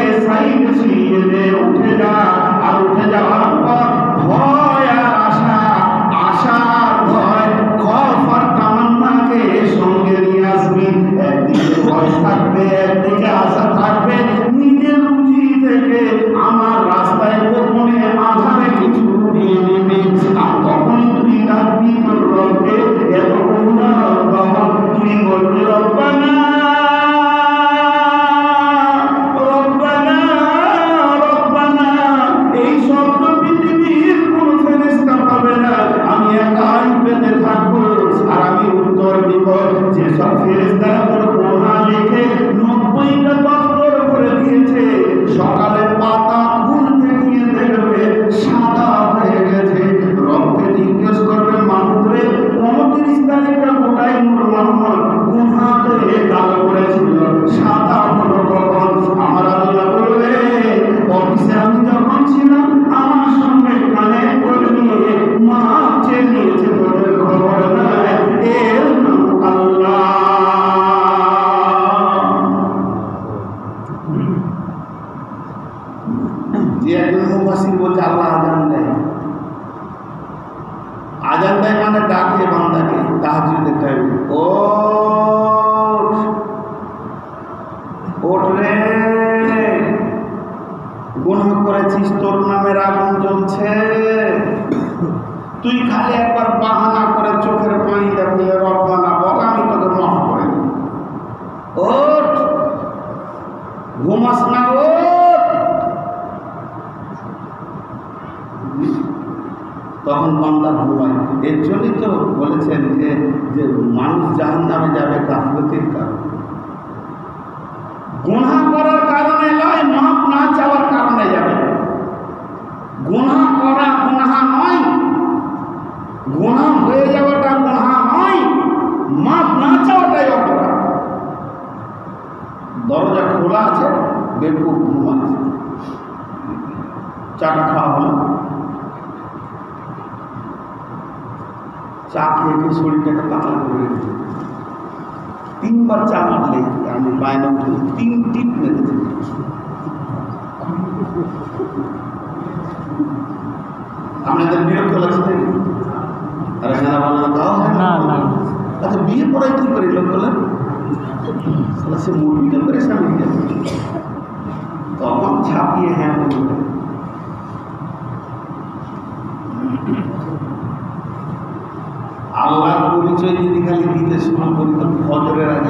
Speaker 1: সাইড শুইয়ে দে, উঠে যা। আর উঠে যাওয়ার পর ভয় আর আশা, আশার ভয়, খৌফ আর তামান্নাকে সঙ্গে নিয়ে আসবি। একদিকে ভয় থাকবে, একদিকে আশা থাকবে, নিজের রুজি থেকে আমার রাস্তায় গোপনে আধারে কিছু দিয়ে নেবে। আর তখন তুই ডাকবি তোর রবকে, এত করুণা রহম, তুই বলবি রব্বানা রব্বানা রব্বানা। এই শব্দ পৃথিবীর কোন ফেরেশতা পাবে না, আমি একাই পেতে থাকবো। আর আমি উত্তর দিব, যেসব ফেরেশতারা তোর গুনাহ লিখে নব্বইটা দপ্তর করে দিয়েছে, সকালে পাতা খুলতে গিয়ে দেখবে সাদা হয়ে গেছে। রবকে জিজ্ঞেস করবে, মাহমুদ রে, উনত্রিশ তারিখটা গোটাই নূর মোহাম্মদ গুনাহতে কালো করেছিল, সাদা হলো কখন? আমার আল্লাহ বলবে, অফিসে আমি যখন ছিলাম আমার সঙ্গে কানে করে নিয়ে মাপ চেয়ে নিয়েছে, তোদের খবর নাই। এর নাম আল্লাহ। যে একজন মুফাসসির বলছে আল্লাহ আজান দেয়, আজান দেয় মানে ডাকে বান্দাকে তাহাজ্জুদের টাইমে, ওঠ ওঠ রে, গুনাহ করেছিস, তোর নামের আগুন জ্বলছে। তুই খালি একবার বাহানা করে চোখের পানি দেখলে রব্বানা বল, আমি তোকে মাফ করে দিই। ওঠ, ঘুমাস না, ওঠ। তখন বান্দা ঘুমায়। এর জন্যই তো বলেছেন যে যে মানুষ জাহান্নামে যাবে গাফলতির কারণে, গুনাহ করার কারণে নয়, মাপ না চাওয়ার কারণে যাবে। গুনাহ করা গুনাহ নয়, গুনাহ হয়ে যাওয়াটা গুনাহ নয়, মাপ না চাওয়াটাই অপরাধ। দরজা খোলা আছে, বেকুব ঘুমাচ্ছে, চাটা খাওয়া হলো, চা খেয়ে শরীরটাকে পাতলা করে রেখেছে। তিনবার চা মারলে আমি বায়না উঠে তিন টিপ মেরেছি। আপনাদের বিরক্ত লাগছে নাকি? আরে হ্যাঁ বলো না, তাও হ্যাঁ। আচ্ছা, বিয়ে পড়াই কি করে লোক বলেন, সে মুরগিটা করে স্বামী যাবে, তখন ছাপিয়ে হ্যাঁ বলবে। আল্লাহর পরিচয় যদি খালি দিতে শুরু করি তো ফজরের আগে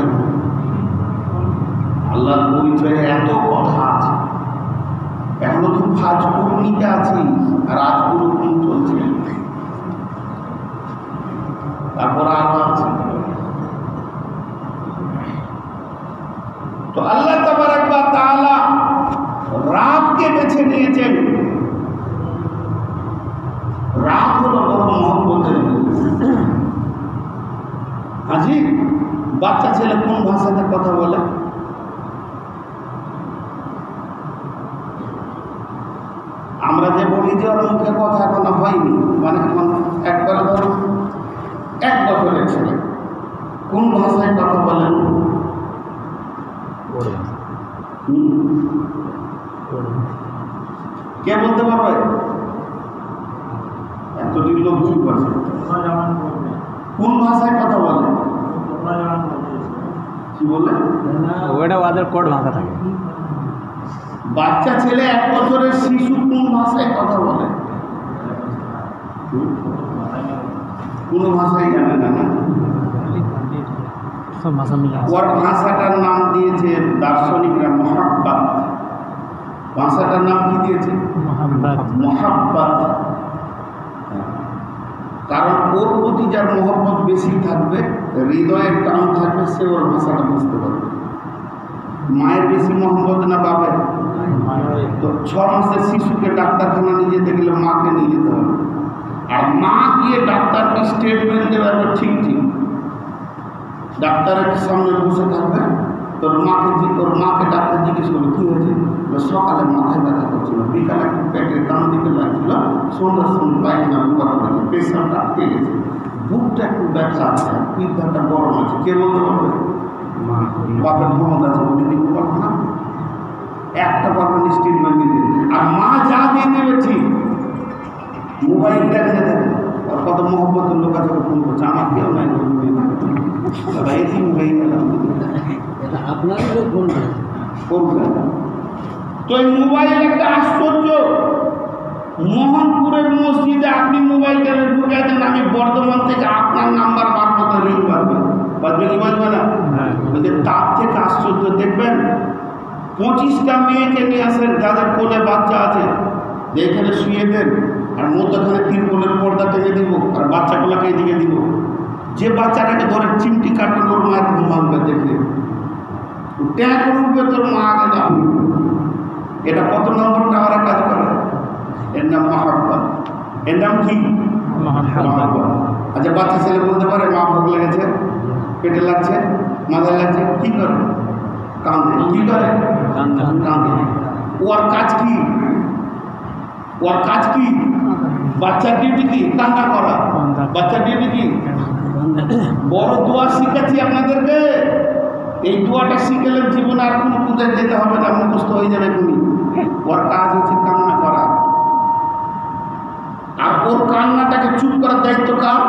Speaker 1: আল্লাহর পরিচয়ে এত কথা আছে। এখনো তো ফাজ পূর্ণিতে আছি আর আজ পুরো চলছে, তারপর আরো আছে। তো আল্লাহ তাবারক ওয়া তাআলা রাতকে বেছে নিয়েছেন। রাত হলো বড় মহব্বতের জিনিস। হাজি, বাচ্চা ছেলে কোন ভাষাতে কথা বলে? আমরা যে বলি যে ওর মুখে কথা এখনো হয়নি, মানে এখন একবার ধরুন এক বছরের ছেলে কোন ভাষায় কথা বলেন? কে বলতে পারবে? এতদিন লোক চুপ আছে। কোন ভাষায় কথা বলে? কি বলে?
Speaker 2: ওটা ওদের কোড ভাষা থাকে।
Speaker 1: বাচ্চা ছেলে এক বছরের শিশু কোন ভাষায় কথা বলে? কোন ভাষাই জানে না, না
Speaker 2: সব ভাষা মিলে
Speaker 1: ওর ভাষাটার নাম দিয়েছে দার্শনিকরা মহাব্বাত। ভাষাটার নাম কি দিয়েছে?
Speaker 2: মোহাম্মদ।
Speaker 1: মহাব্বাত। কারণ ওর প্রতি যার মহব্বত বেশি থাকবে, হৃদয়ের টান থাকবে, সে ওর ভাষাটা বুঝতে পারবে। মায়ের বেশি মহব্বত না বাপের? তো ছ মাসের শিশুকে ডাক্তারখানা নিয়ে যেতে গেলে মাকে নিয়ে যেতে হবে, আর মা গিয়ে ডাক্তারকে স্টেটমেন্ট দেবে ঠিক ঠিক। ডাক্তারের সামনে বসে থাকবে, তোর মাকে তোর মাকে ডাক্তার জিজ্ঞেস করবে কী হয়েছে? সকালে মাথায় ব্যথা করছিল, বিকালে একটু পেটের ডান দিকে লাগছিল, সন্ধ্যার সময় পায়খানা বুকা করেছে, প্রেশারটা আটকে গেছে, বুকটা একটু ব্যথা আছে, পিঠাটা গরম আছে। কে বলতে পারবে? মা। বাপের ক্ষমতা আছে, বলে দিব পারবো না, একটা পারবে দেবে ঠিক, মোবাইল দেখে দেখে আর কত মহব্বতের লোক আছে ফোন করছে, আমার কেউ নাই দাদা এদিন হয়ে গেলাম
Speaker 2: আপনারই লোক ফোন
Speaker 1: করবে। তো এই মোবাইল একটা আশ্চর্য। মোহনপুরের মসজিদে আপনি মোবাইল কেন ঢুকে আছেন, আমি বর্ধমান থেকে আপনার নাম্বার মারফত রিং পারবে, বাজবে কি বাজবে না? বলছে তার থেকে আশ্চর্য দেখবেন, পঁচিশটা মেয়েকে নিয়ে আসেন যাদের কোলে বাচ্চা আছে, যে এখানে শুয়ে দেন আর মধ্যখানে তিরপলের পর্দা টেনে দিব আর বাচ্চাগুলোকে এদিকে দিব, যে বাচ্চাটাকে ধরে চিমটি কাটবে ওর মায়ের ঘুম ভাঙবে, দেখলে ট্যাগ উঠবে তোর মা আগে দাম। এটা কত নম্বর টাওয়ারে কাজ করে? এর নাম মহাব্বত। এর নাম কি? মহাব্বত। আচ্ছা বাচ্চা ছেলে বলতে পারে মা ভোগ লেগেছে, পেটে লাগছে, মাথায় লাগছে, কি করে? কাঁদে। কি করে? কাঁদে। ওর কাজ কি? ওর কাজ কি? বাচ্চার ডিউটি কি? কান্না করা। বাচ্চার ডিউটি কি? বড় দোয়া শিখাচ্ছি আপনাদেরকে, এই দোয়াটা শিখেলেন জীবনে আর কোনো পূজায় যেতে হবে না, মুখস্থ হয়ে যাবে এখনই। ওর কাজ হচ্ছে কান্না করা, আর ওর কান্নাটাকে চুপ করার দায়িত্ব কার?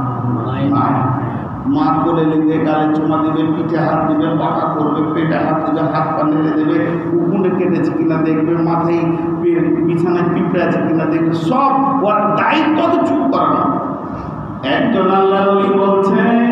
Speaker 1: মা বলে নেবে, গালে চুমা দেবে, পিঠে হাত দেবে, পাকা করবে, পেটে হাত দেবে, হাত পা নেড়ে দেবে, উকুনে কেটেছে কিনা দেখবে, মাথায় বিছানায় পিঁপড়ে আছে কিনা দেখবে, সব ওর দায়িত্ব তো চুপ করা না। একজন আল্লাহ নবী বলছেন,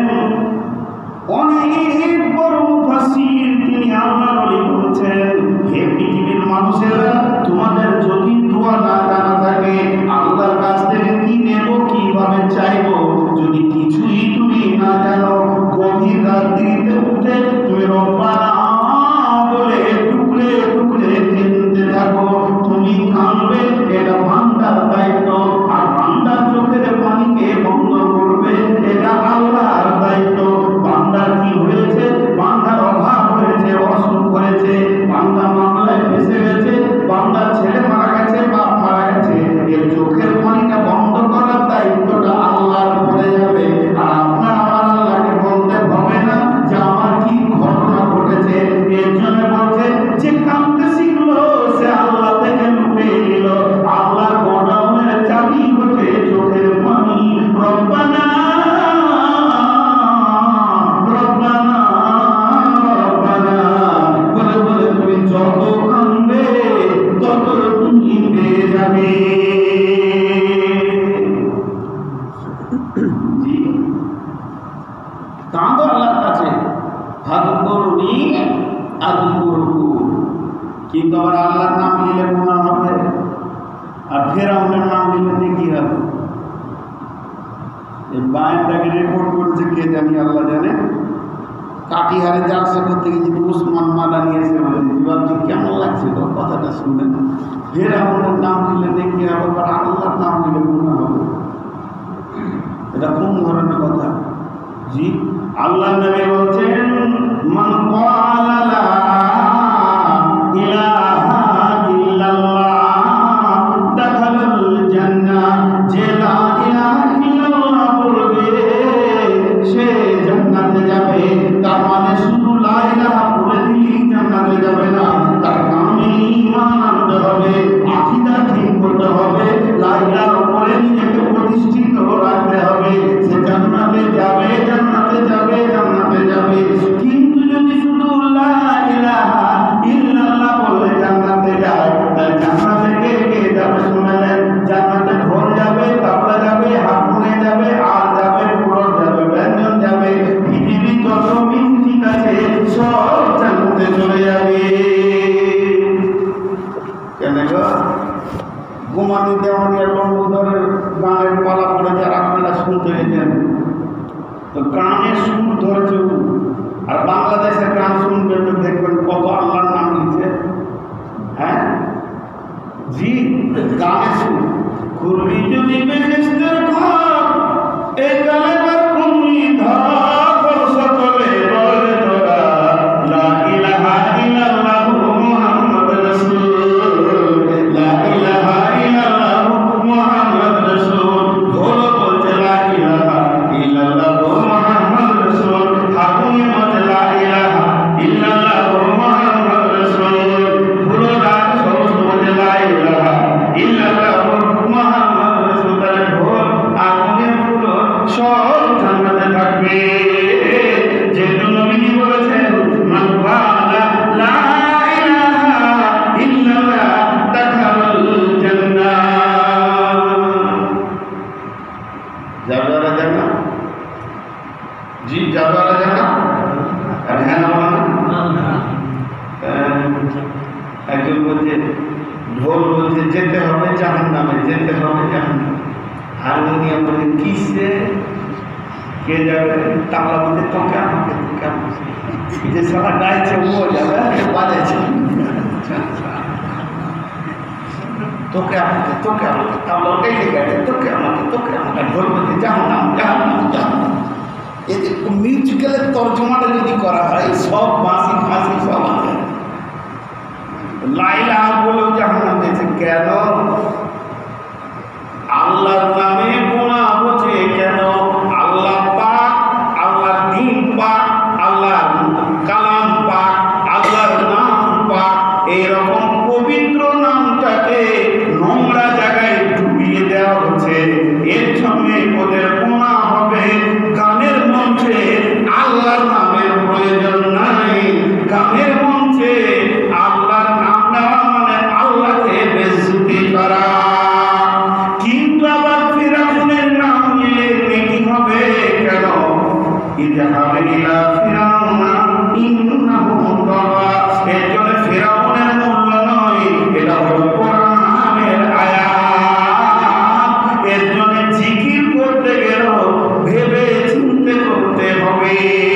Speaker 1: অনেক বড় মুফাসসির, তিনি আল্লাহ নবী বলছেন, হে পৃথিবীর মানুষেরা, তোমাদের যদি দোয়া না জানা থাকে, আল্লাহর কাছ থেকে কি নেব, কিভাবে চাইবো, যদি কিছুই তুমি না জানো, গভীর রাত্রিতে উঠে তুমি রব্বানা বলে টুকরে টুকরে কেঁদতে থাকো, তুমি কাঁদবে, এটা বান্দার দায়িত্ব, আর বান্দার চোখের পানিকে বন্ধ করবে, এটা আল্লাহর দায়িত্ব। বান্দার কি হয়েছে? বান্দার অভাব হয়েছে, অসুখ হয়েছে, বান্দা মামলায় ফেসে গেছে, বান্দার ছেলে মারা গেছে, বাপ মারা গেছে, এর চোখের পানিটা বন্ধ করার দায়িত্বটা আল্লাহর পড়ে যাবে। আর আপনার আমার আল্লাহকে বলতে হবে না যে আমার কি ঘটনা ঘটেছে। এর জন্য বলছে যে কাঁদতে শিখলো সে আল্লাহ থেকে লুটে নিল। আল্লাহ গোডাউনের চাবি হচ্ছে চোখের পানি। রব্বানা রব্বানা রব্বানা বলে বলে তুমি যত কাঁদবে তত তুমি পেয়ে যাবে। জি, কাঁদো আল্লাহর কাছে, হাত করুনি আদ করবো, কিন্তু আবার আল্লাহর নাম নিলে গুনাহ হবে, আর ফেরাউনের নাম নিলে কি হবে? এই বায়ানটাকে রেকর্ড করেছে কে জানি, আল্লাহ জানে। কাটিহারে জালসা করতে গিয়ে উসমান মাদানি এসে বলে, জীবাবজি কেমন লাগছে তো কথাটা শুনলেন, ফেরাউনের নাম নিলে নেকি হবে, আর আল্লাহর নাম নিলে গুনাহ হবে। এটা কোন ধরনের কথা? জি, আল্লাহ নবী বলছেন, মান ক্বালা লা ইলাহা ইল্লাল্লাহ দাখালাল জান্নাহ, যে লা ইলাহা ইল্লাল্লাহ বলবে সে জান্নাতে যাবে। তার মানে শুধু লা ইলাহা বলে দিলেই জান্নাতে যাবে না, তার কামে ঈমান আনতে হবে, আকীদা ঠিক করতে হবে, লা ইলাহা বলে নিজেকে প্রতিষ্ঠিত রাখতে হবে, সে জান্নাতে যাবে, জান্নাতে যাবে, জান্নাতে যাবে। কিন্তু যদি শুধু লা ইলাহা ইল্লাল্লাহ বলে জান্নাতে যায়, তাহলে জান্নাতে কে কে যাবে শুনলেন? জান্নাতে ঢোল যাবে, তাবলা যাবে, হারমোনিয়াম যাবে, আর যাবে, পুরো যাবে, ব্যঞ্জন যাবে, পৃথিবী যত মিউজিক আছে সব জান্নাতে চলে যাবে। কেন গো? ঘুমানি দেওয়ানিয়া লম্বুধরের গানের পালা পড়ে যারা আপনারা শুনতে গেছেন, তো গানের সুর ধরেছে, আর বাংলাদেশের গান শুনবেন তো দেখবেন কত আল্লাহর নাম নিচ্ছে। হ্যাঁ জি, গানের সুর। খুলবি যদি বেহেশতের ঘর, এ কালেমার কুমি ধর, সকলে বলে তোরা লা ইলাহা ইল্লাল্লাহু মুহাম্মাদুর রাসূল, লা ইলাহা ইল্লাল্লাহু হুজুর বলছে, ঢোল বলছে যেতে হবে জাহান্নামে, যেতে হবে জাহান্নামে। হারমোনিয়াম বলছে কিসে, কে যাবে? তাবলা বলছে তোকে আমাকে, তোকে আমাকে। যে সারা গাইছে ও যাবে, বাজাইছে তোকে আমাকে, তোকে আমাকে। তাবলা ওটাই লেগে তোকে আমাকে, তোকে আমাকে। ঢোল বলছে জাহান্নাম, জাহান্নাম, জাহান্নাম। এদের মিউজিক্যালের তর্জমাটা যদি করা হয়, সব বাঁশি ফাঁসি সব আছে। লাইলা বলেও জাহান্নাম দিয়েছে। কেন? আল্লাহর নামে গোনা হচ্ছে। কেন? আল্লাহ পাক, আল্লাহর দ্বীন পাক, আল্লাহর কালাম পাক, আল্লাহর নাম পাক, এইরকম পবিত্র নামটাকে নোংরা জায়গায় ডুবিয়ে দেওয়া হচ্ছে। এর সঙ্গে ওদের গোনা হবে। গানের মঞ্চে আল্লাহর নামের প্রয়োজন নাই। গানের মঞ্চে আল্লাহর নাম নেওয়া মানে আল্লাহকে বেইজ্জতি করা। কিন্তু আবার ফিরাউনের নাম নিলে নেকি হবে। কেন? ইযহাবু ইলা ফিরাউনা ইন্নাহু তাগা। এর জন্য ফিরাউনের মূল্য নয়, এটা হলো কোরআনের আয়াত। এর জন্য জিকির করতে গেলেও ভেবে চিন্তে করতে হবে।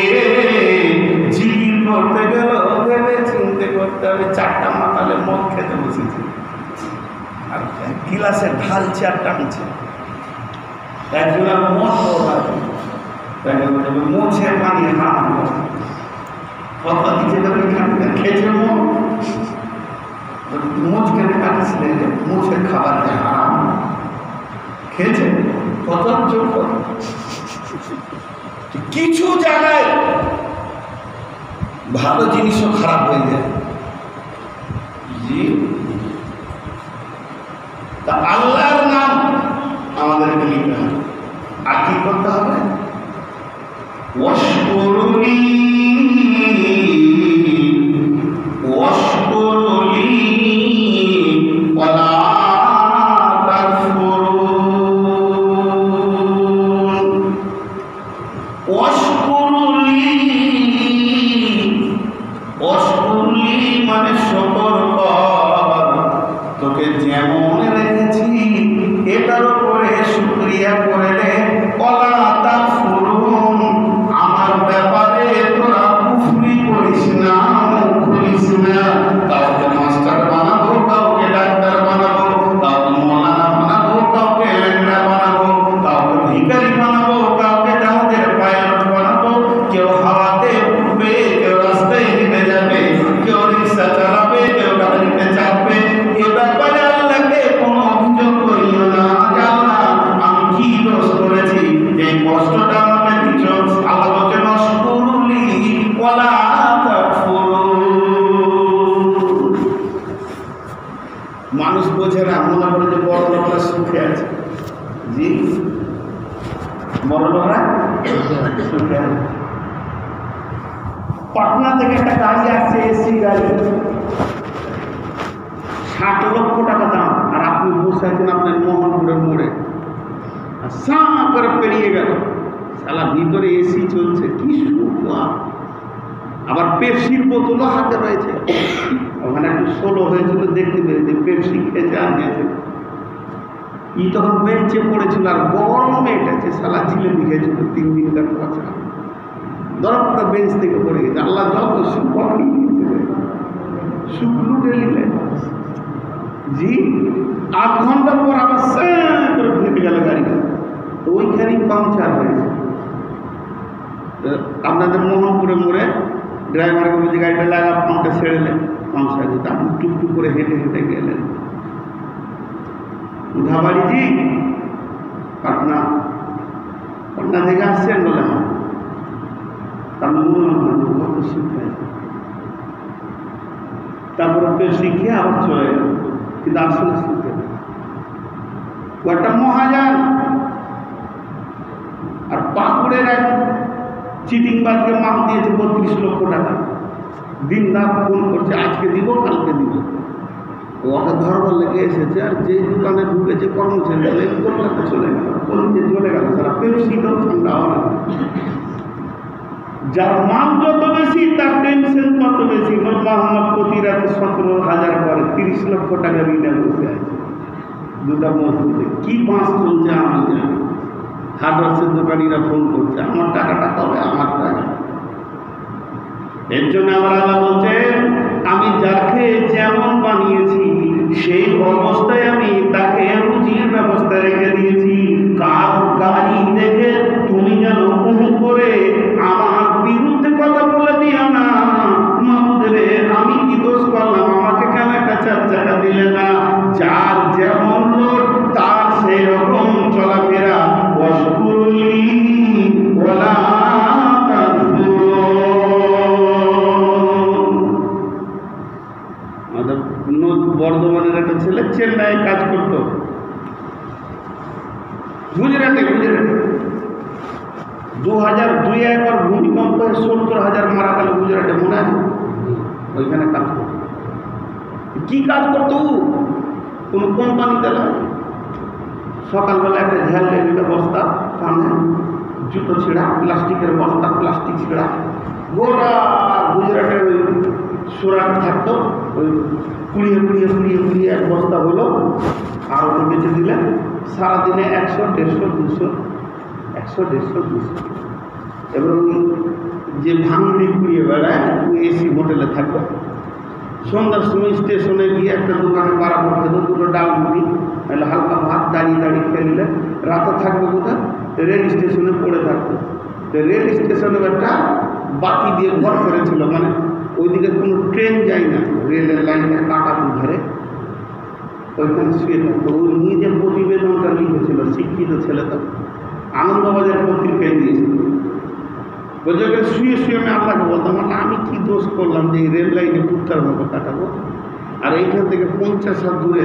Speaker 1: জিকির করতে গেলেও ভেবে চিন্তে করতে হবে। চারটা মাতালে মদ খেতে বসেছে, আর গিলাসে ঢালছে আর টানছে। একজন আর মদ মুছে পানি হাত কথা দিচ্ছে, খেয়েছে মদ মুছ কেন কাটছিল? মুছের খাবার হারাম খেয়েছে। কত যোগ্য কিছু জায়গায় ভালো জিনিসও খারাপ হয়ে যায়। জি, তা আল্লাহর নাম আমাদেরকে নিতে হবে। আর কি করতে হবে? ওয়াশকুরুনি ওয়াশকুরুনি ওয়ালা তাকফুরুন। ওয়াশকুরুনি, ওয়াশকুরুনি মানে শুকর কর। তোকে যেমন রেখেছি এটার উপরে শুকরিয়া করে রে। ওয়ালা তাকফুরুন, আমার ব্যাপারে তোরা কুফরি করিস না, মুখ খুলিস না। কাউকে মাস্টার বানাবো, কাউকে ডাক্তার বানাবো, কাউকে মৌলানা বানাবো, কাউকে লেন্ডা বানাবো, কাউকে ভিখারি বানাবো, কাউকে জাহাজের পাইলট বানাবো। কেউ হাওয়াতে উঠবে, কেউ রাস্তায় হেঁটে যাবে, কেউ রিক্সা চালাবে, কেউ গাড়িতে চাপবে। এ ব্যাপারে আল্লাহকে কোনো অভিযোগ করিও না। আল্লাহ আমি কি দোষ করেছি যে কষ্টটা আমাকে দিচ্ছ? আল্লাহ বলছে ওয়াশকুরুনি ওয়ালা তাকফুরুন। মানুষ বোঝে না, মনে করে যে বড় লোকরা সুখে আছে। জি, বড় লোকরা সুখে আছে। পাটনা থেকে একটা গাড়ি আসছে, এসি গাড়ি, ষাট লক্ষ টাকা দাম। আর আপনি বসে আছেন আপনার মোহনপুরের মোড়ে, আর সাঁ করে পেরিয়ে গেল। সালা ভিতরে এসি চলছে, কি সুখ। আবার পেপসির বোতলও হাতে রয়েছে। ওখানে একটু সোলো হয়েছিল, দেখতে পেরেছে পেপসি খেয়েছে আর দিয়েছে। ই তখন বেঞ্চে পড়েছিল আর গরম এটেছে। সালা জিলেপি খেয়েছিল তিন দিনকার পচা। দরকার বেঞ্চ থেকে পড়ে গেছে। আল্লাহ যত সুখ সুখ লুটে নিলেন। জি, আধ ঘন্টা পর আবার স্যাঁ করে ফেটে গেল গাড়িটা। তো ওইখানেই পাংচার হয়েছে। আপনাদের মোহনপুরে মোড়ে ড্রাইভারকে বলছে গাড়িটা লাগা, পাম্পটা ছেড়েলেন, পাংচার দিতে। আপনি টুকটুক করে হেঁটে হেঁটে গেলেন। ধাবাড়ি জি, পাটনা পাটনা থেকে আসছেন বলে হ্যাঁ। তার মনে হয় কত সুখ হয়েছে। তারপরে পেশি খেয়ে আবার চলে গেল, কিন্তু আসলে সুখে একটা মহাজান। আর পাকুড়ের এক চিটিংবাজকে মাপ দিয়েছে বত্রিশ লক্ষ টাকা। দিন রাত ফোন করছে, আজকে দিব কালকে দিব। ওকে ধরবার লেগে এসেছে। আর যে দোকানে ঢুকেছে কর্মচারী কলকাতা চলে গেল, কলকাতা চলে গেল। সারা পেপসিটাও ঠান্ডা হয় না। যার মান যত বেশি তার টেনশন তত বেশি। মোহাম্মদ প্রতি রাতে সতেরো হাজার করে তিরিশ লক্ষ টাকা ঋণে বসে আছে দুটা মসজিদে। কি বাঁশ চলছে আমি জানি। হার্ডওয়ার্সের দোকানিরা ফোন করছে, আমার টাকাটা কবে, আমার টাকা। এর জন্য আমার আল্লাহ বলছেন, আমি যাকে যেমন বানিয়েছি সেই অবস্থায় আমি তাকে রুজির ব্যবস্থা রেখে দিয়েছি। কার গাড়ি দেখে তুমি যেন বহু করে আমার বিরুদ্ধে কথা বলে দিও না। মাহমুদ রে, আমি কি দোষ করলাম? আমাকে কেন একটা চার চাকা দিলে না? যার যেমন লোক তার সেই রকম চলাফেরা। ওয়াশকুরলি ওয়ালা বর্ধমানের একটা ছেলে চেন্নাইয়ে কাজ করতো, গুজরাটে গুজরাটে দু হাজার দুই একবার ভূমিকম্প সত্তর হাজার মারা গেল গুজরাটে, মনে আছে? ওইখানে কাজ করতো। কি কাজ করতো? কোনো কোম্পানিতে নয়। সকালবেলা একটা ঝাল লেগে বস্তা কানে, জুতো ছেঁড়া, প্লাস্টিকের বস্তা, প্লাস্টিক ছেঁড়া, গোটা গুজরাটের ওই সুরাট থাকতো। ওই কুড়িয়ে কুড়িয়ে কুড়িয়ে কুড়িয়ে এক বস্তা হলো, আর ওটা বেঁচে দিলে সারাদিনে একশো দেড়শো দুশো একশো দেড়শো দুশো। এবার ওই যে ভাঙড়ি কুড়িয়ে বেড়ায় ওই এসি হোটেলে থাকতো। সন্ধ্যার সময় স্টেশনে গিয়ে একটা দোকানে পাড়াবো খেতো, দুটো ডাল মুড়ি নাহলে হালকা ভাত দাঁড়িয়ে দাঁড়িয়ে খেলে রাতে থাকবে কোথায়? রেল স্টেশনে পড়ে থাকতো। রেল স্টেশনে একটা বাতি দিয়ে ঘর করেছিল, মানে ওইদিকে কোনো ট্রেন যায় না, রেলের লাইনে কাটা ধরে ওইখানে শুয়ে থাকতো। ওই নিজে প্রতিবেদনটা লিখেছিল, শিক্ষিত ছেলে তো, আনন্দবাজার পত্রিকায় দিয়েছিল। বলছে শুয়ে শুয়ে আমি আল্লাহকে বলতাম, আমি কি দোষ করলাম যে এই রেল লাইনে কুত্তার মতো কাটাবো? আর এইখান থেকে পঞ্চাশ হাত দূরে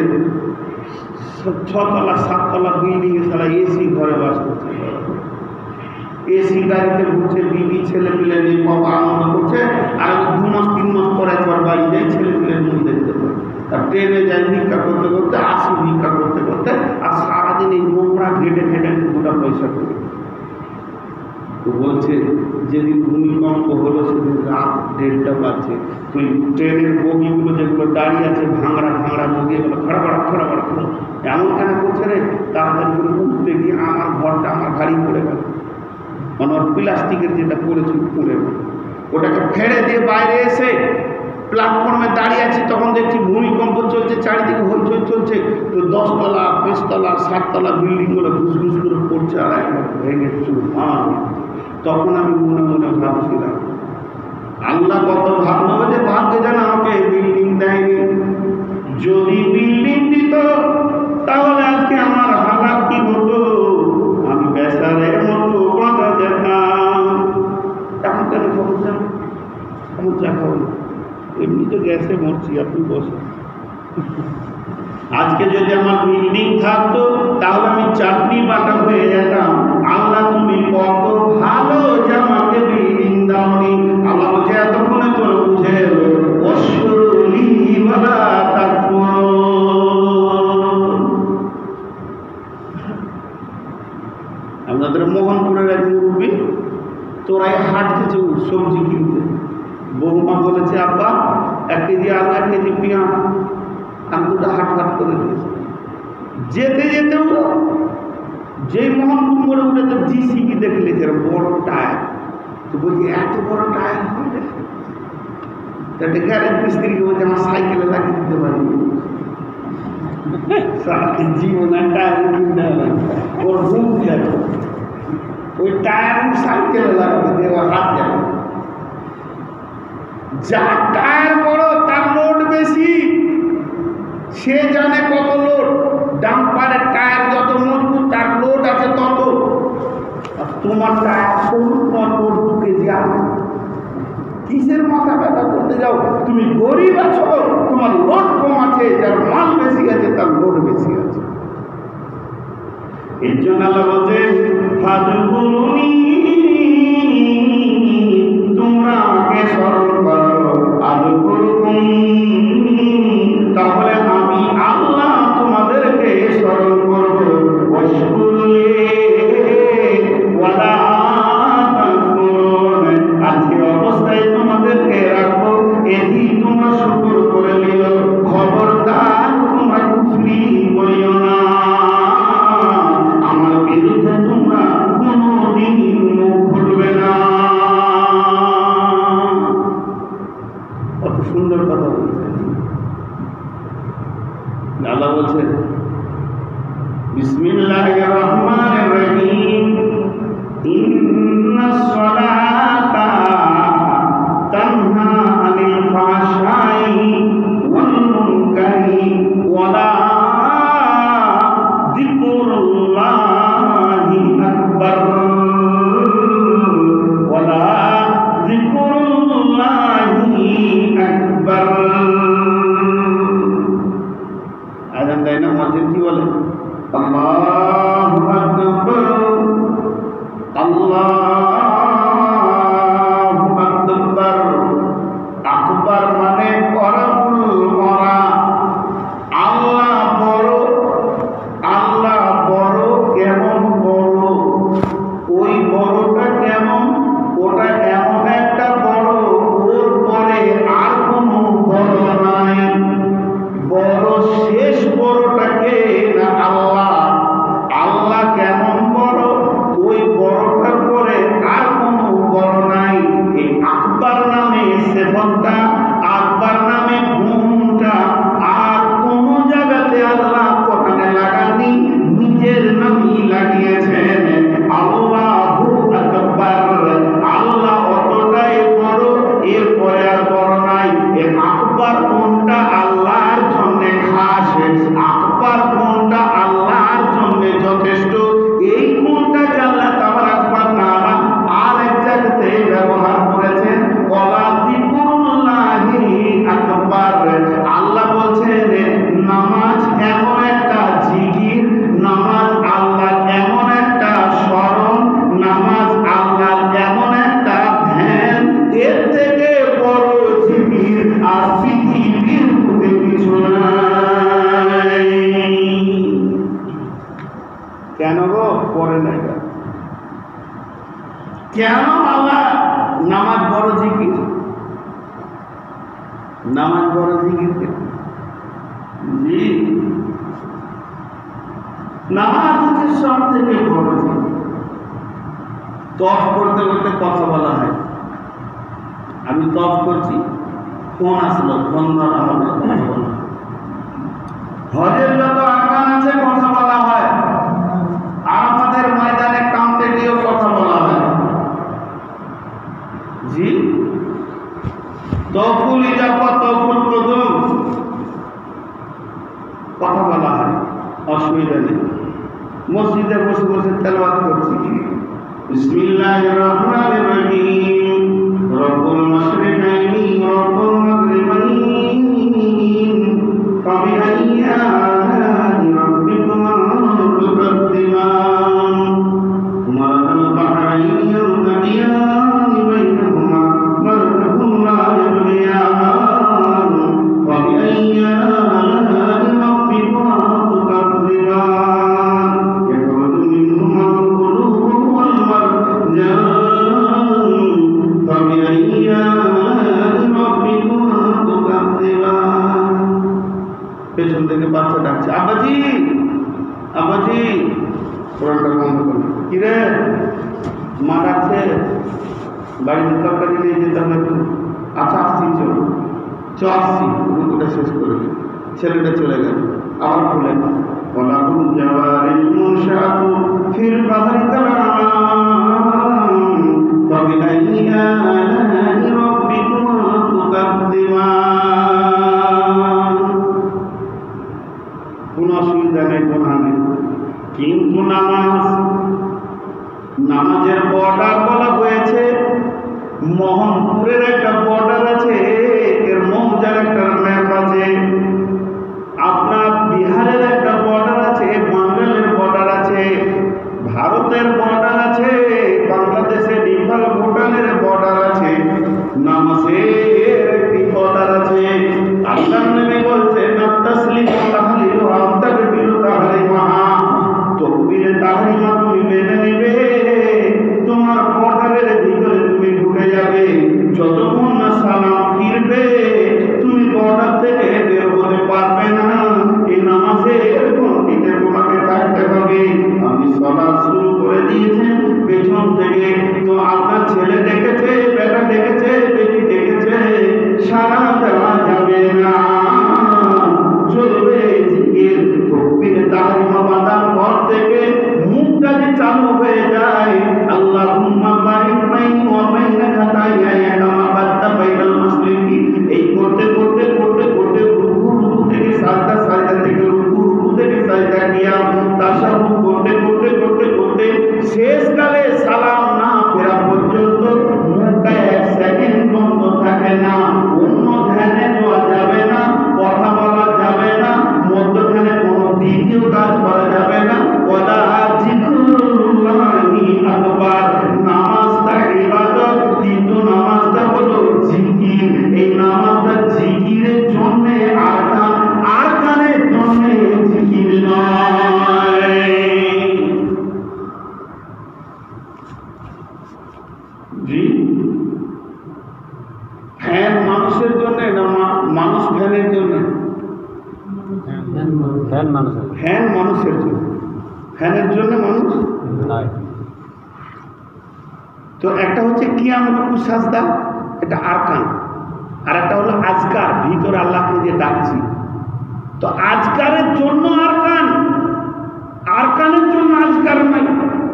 Speaker 1: ছতলা সাততলা বিল্ডিংয়ে সারা এসি ঘরে বাস করছে, এসি গাড়িতে ঘুরছে, বিবি ছেলে পেলে নিয়ে বাবা আনন্দ করছে। আর দু মাস তিন মাস পরে একবার বাড়ি যাই, ছেলে পেলে মুখ দেখতে পারে। আর ট্রেনে যাই ভিক্ষা করতে করতে, আসি ভিক্ষা করতে করতে, আর সারাদিন এই নোংরা ঘেটে ঘেটে গোটা পয়সা করে। তো বলছে যেদিন ভূমিকম্প হলো সেদিন রাত দেড়টা বাজছে। তো ট্রেনের বগিগুলো যেগুলো দাঁড়িয়ে আছে, ভাঙড়া ভাঙড়া বগি, এগুলো খড়াবড়া খড়াবড়া খড়া এমন কেন করছে রে? তাড়াতাড়ি করে উঠতে গিয়ে আমার ঘরটা আমার গাড়ি পড়ে গেল। মানে ওর প্লাস্টিকের যেটা পড়েছে পড়ে গেল, ওটাকে ফেড়ে দিয়ে বাইরে এসে প্ল্যাটফর্মে দাঁড়িয়ে আছি, তখন দেখছি ভূমিকম্প চলছে, চারিদিকে হইচই চলছে। তো দশতলা পাঁচতলা সাততলা বিল্ডিংগুলো ঘুষ ঘুষ করে পড়ছে আর একবার ভেঙে চুর। তখন আমি মনে মনে ভাবছিলাম, আল্লাহ কত ভাবলো যে ভাগ্যে যেন আমাকে বিল্ডিং দেয়নি। যদি বিল্ডিং দিত তাহলে আজকে আমার হালাত কি হতো? আমি বেচারের মতো বাঁচা যেতাম। এখন কেন খবর এখন চা খাবো, এমনি তো গ্যাসে মরছি, আপনি বসে। আজকে যদি আমার বিল্ডিং থাকতো তাহলে আমি চাটনি বাটা হয়ে যেতাম। আল্লাহ তুমি কত ভালো যে আমাকে বিল্ডিং দাওনি। আল্লাহ বলছে এতক্ষণে তোর বুঝে এলো, অশ্বরুলি ওয়ালা তাকফুরুন। আপনাদের মোহনপুরের এক মুরব্বী তোরাই হাট থেকে সবজি কিনতে, বৌমা বলেছে আব্বা এক কেজি আলু এক কেজি পেঁয়াজ, আমি দুটো হাট হাট করে দিয়েছি। যেতে যেতেও যেই মোহনপুর মোড়ে উঠে তো জিসিবি দেখলে যেরকম বড় টায়ার, তো বলছি এত বড় টায়ার হবে? একটা গ্যারেজ মিস্ত্রিকে বলছে আমার সাইকেলে লাগিয়ে দিতে পারি। জীবনের টায়ার কিনতে হবে, ওর ঘুম যাবে, ওই টায়ার সাইকেলে লাগাবে, দেওয়া হাত যাবে। যার টায়ার বড় তার লোড বেশি, সে জানে কত লোড। ডাম্পারের টায়ার যত মজবুত তার লোড আছে তত। আর তোমার টায়ার সরু, তোমার লোড দু কেজি আছে। কিসের মাথা ব্যথা করতে যাও? তুমি গরিব আছো, তোমার লোড কম আছে, যার মাল বেশি আছে তার লোড বেশি আছে। এর জন্য আল্লাহ বলছে ফাদকুরুনি, তোমরা আমাকে স্মরণ করো, আযকুরকুম, তাহলে আমি আল্লাহ তোমাদেরকে স্মরণ করব। ওয়াশকুরলি ওয়ালা তাকফুরুন, আজকে অবস্থায় তোমাদেরকে রাখবো, এটি তোমরা শুকর করে নিও। খবরদার আল্লাহ বলছেন বিসমিল্লাহির রহমানির রহিম ইন্নাস সালাতা তানহা আনিল ফাহশাই ওয়াল মুনকারি ওয়ালা যিকরুল্লাহি আকবার ওয়ালা যিকরুল্লাহি আকবার। আজান দেয় না মসজিদ কি বলে? আল্লাহু আকবার আল্লাহু আকবার। আকবার মানে বড় করা। আল্লাহ বড়, আল্লাহ বড়। কেমন বড়? ওই বড়টা কেমন? ওটা এমন একটা বড়, ওর পরে আর কোনো বড় নাই। বড় শেষ বড়টাকে না আল্লাহ। আল্লাহ কেমন বড়? ওই বড়টার পরে আর কোনো বড় নাই। এই আকবার নামে সেবনটা, আকবার নামে গুণটা আর কোন জায়গাতে আল্লাহ কোরআনে লাগাননি, নিজের নামই লাগিয়েছেন। আল্লাহু আকবার। আল্লাহ অতটাই বড়, এরপরে আর বড় নাই। এই আকবার কোনটা আল্লাহর জন্য খাস, আকবার কোনটা আল্লাহর জন্য যথেষ্ট, এই কোনটাকে আল্লাহ তাবারাক ওয়া তাআলা আর এক জায়গাতে ব্যবহার করেছেন ওয়ালা যিকরুল্লাহি আকবার। আল্লাহ বলছেন নামাজ এমন একটা জিকির, নামাজ আল্লাহ এমন একটা স্মরণ, নামাজ আল্লাহ এমন একটা ধ্যান, এর থেকে বড় জিকির আর পৃথিবীর বুকে কিছু নাই। কেন গো পড়ে নাই? কেন আল্লাহ নামাজ বড় জিকির? নামাজ বড় জিকির কেন? জি, নামাজ হচ্ছে সব থেকে বড় জিকির। তফ করতে করতে কথা বলা হয়, আমি তফ করছি, ফোন আসলো, ফোন ধরা হবে, কথা বলা। হজের যত আরকান আছে কথা বলা হয়, আরাফাতের ময়দানে কামতে গিয়েও কথা বলা হয়। জি, তফুল ইজাফা, তফুল কদম কথা বলা হয়, অসুবিধা নেই। মসজিদে বসে বসে তেলাওয়াত করছি, বিসমিল্লাহির রহমানির রহিম রব্বুল মাশরিকাইনি রব্বুল মাগরিবাইন ফাবিআইয়ি আলা'i রাব্বিকুমা তুকাদ্দিমান মারাজাল বাহরাইনি ইয়ালতাকিয়ানি বাইনাহুমা বারযাখুন লা ইয়াবগিয়ান ফাবিআইয়ি আলা'i রাব্বিকুমা তুকাদ্দিমান ইয়াখরুজু মিনহুমাল কুলুবু ওয়াল মারজান ফাবিআইয়ি আলা'i রাব্বিকুমা তুকাদ্দিমান। পেছন থেকে বাচ্চা ডাকছে, আব্বাজি আব্বাজি। কোরআনটা বন্ধ করুন। কি রে, মা ডাকছে, বাড়িতে তরকারি নিয়ে যেতে হবে একটু। আচ্ছা আসছি, চল চ আসছি। রুকুটা শেষ করে ছেলেটা চলে গেল। আবার খুলে ওয়ালাহুল জাওয়ারিল মুনশাআতু ফিল বাহরি কালাম ফাবিআইয়ি আলা'i রাব্বিকুমা তুকাদ্দিমান। কোন অসুবিধা নেই, কোন নেই। কিন্তু নামাজ, নামাজের বর্ডার বলা হয়েছে। মোহনপুরের একটা বর্ডার আছে, এর মৌজার একটা ম্যাপ আছে। আপনার বিহারের একটা বর্ডার আছে, বাংলাদেশের বর্ডার আছে, ভারতের বর্ডার আছে, বাংলাদেশের নেপাল ভুটানের বর্ডার আছে, নামাজের একটি বর্ডার আছে। আল্লাহ নবী বলছেন তাসলিম তাহলিল ওয়া তাকবীর তাহরিমা, তাকবীর তাহরিমা তুমি মেনে নেবে, তোমার বর্ডারের ভিতরে তুমি ঢুকে যাবে। যতক্ষণ না সালাম ফিরবে তুমি বর্ডার থেকে বের হতে পারবে না। এই নামাজের গণ্ডিতে তোমাকে থাকতে হবে। আপনি সালাত শুরু করে দিয়েছেন পেছন থেকে, তো আপনার ছেলে দেখেছে, বেটা দেখেছে, বেটি দেখেছে, সারা দেওয়া যাবে না, চলবে। কিসের জন্য?
Speaker 2: ফ্যান মানুষের
Speaker 1: ফ্যান মানুষের জন্য। ফ্যানের জন্য মানুষ
Speaker 2: নয়।
Speaker 1: তো একটা হচ্ছে কিয়াম রুকু সাজদা, এটা আরকান, আর একটা হলো আজকার, ভিতরে আল্লাহকে যে ডাকছি। তো আজকারের জন্য আরকান, আরকানের জন্য আজকার নাই।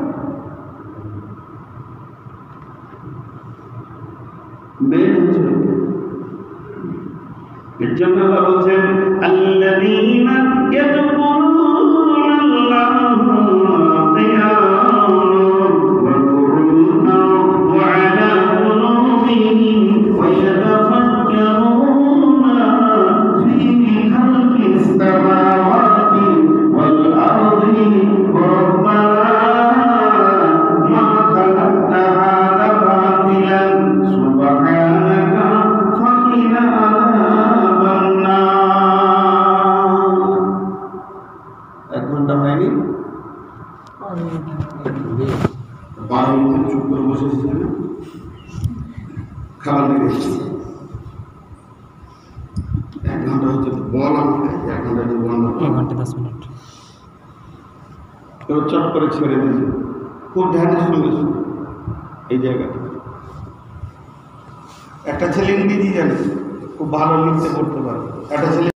Speaker 1: মেন হচ্ছে এর জন্য আল্লাহ বলছেন আল্লাযীনা ইয়াযকুরুনাল্লাহা কিয়ামান ওয়া কুরুনান ওয়া আলা কুলুবিহিম ওয়া ইয়াতাফাক্কারুনা ফী খালকিস সামাওয়াতি ওয়াল আরদি রাব্বানা মা খালাকতা হাযা বাতিলান সুবহানাকা ফাকিনা আযাবান নার। এক ঘন্টা হয়নি, বারো মিনিট চুপ করে বসেছিলেন, খাবার লেগে এসেছে। এক ঘন্টা হচ্ছে বল আমাকে, এক ঘন্টা যে বন্ধ
Speaker 2: এক ঘন্টা দশ মিনিট
Speaker 1: তো চট করে ছেড়ে দিয়েছে। খুব ধ্যানের সঙ্গে শুনে এই জায়গাটা। একটা ছেলে ইংরেজি জানে, খুব ভালো লিখতে পড়তে পারে, একটা ছেলে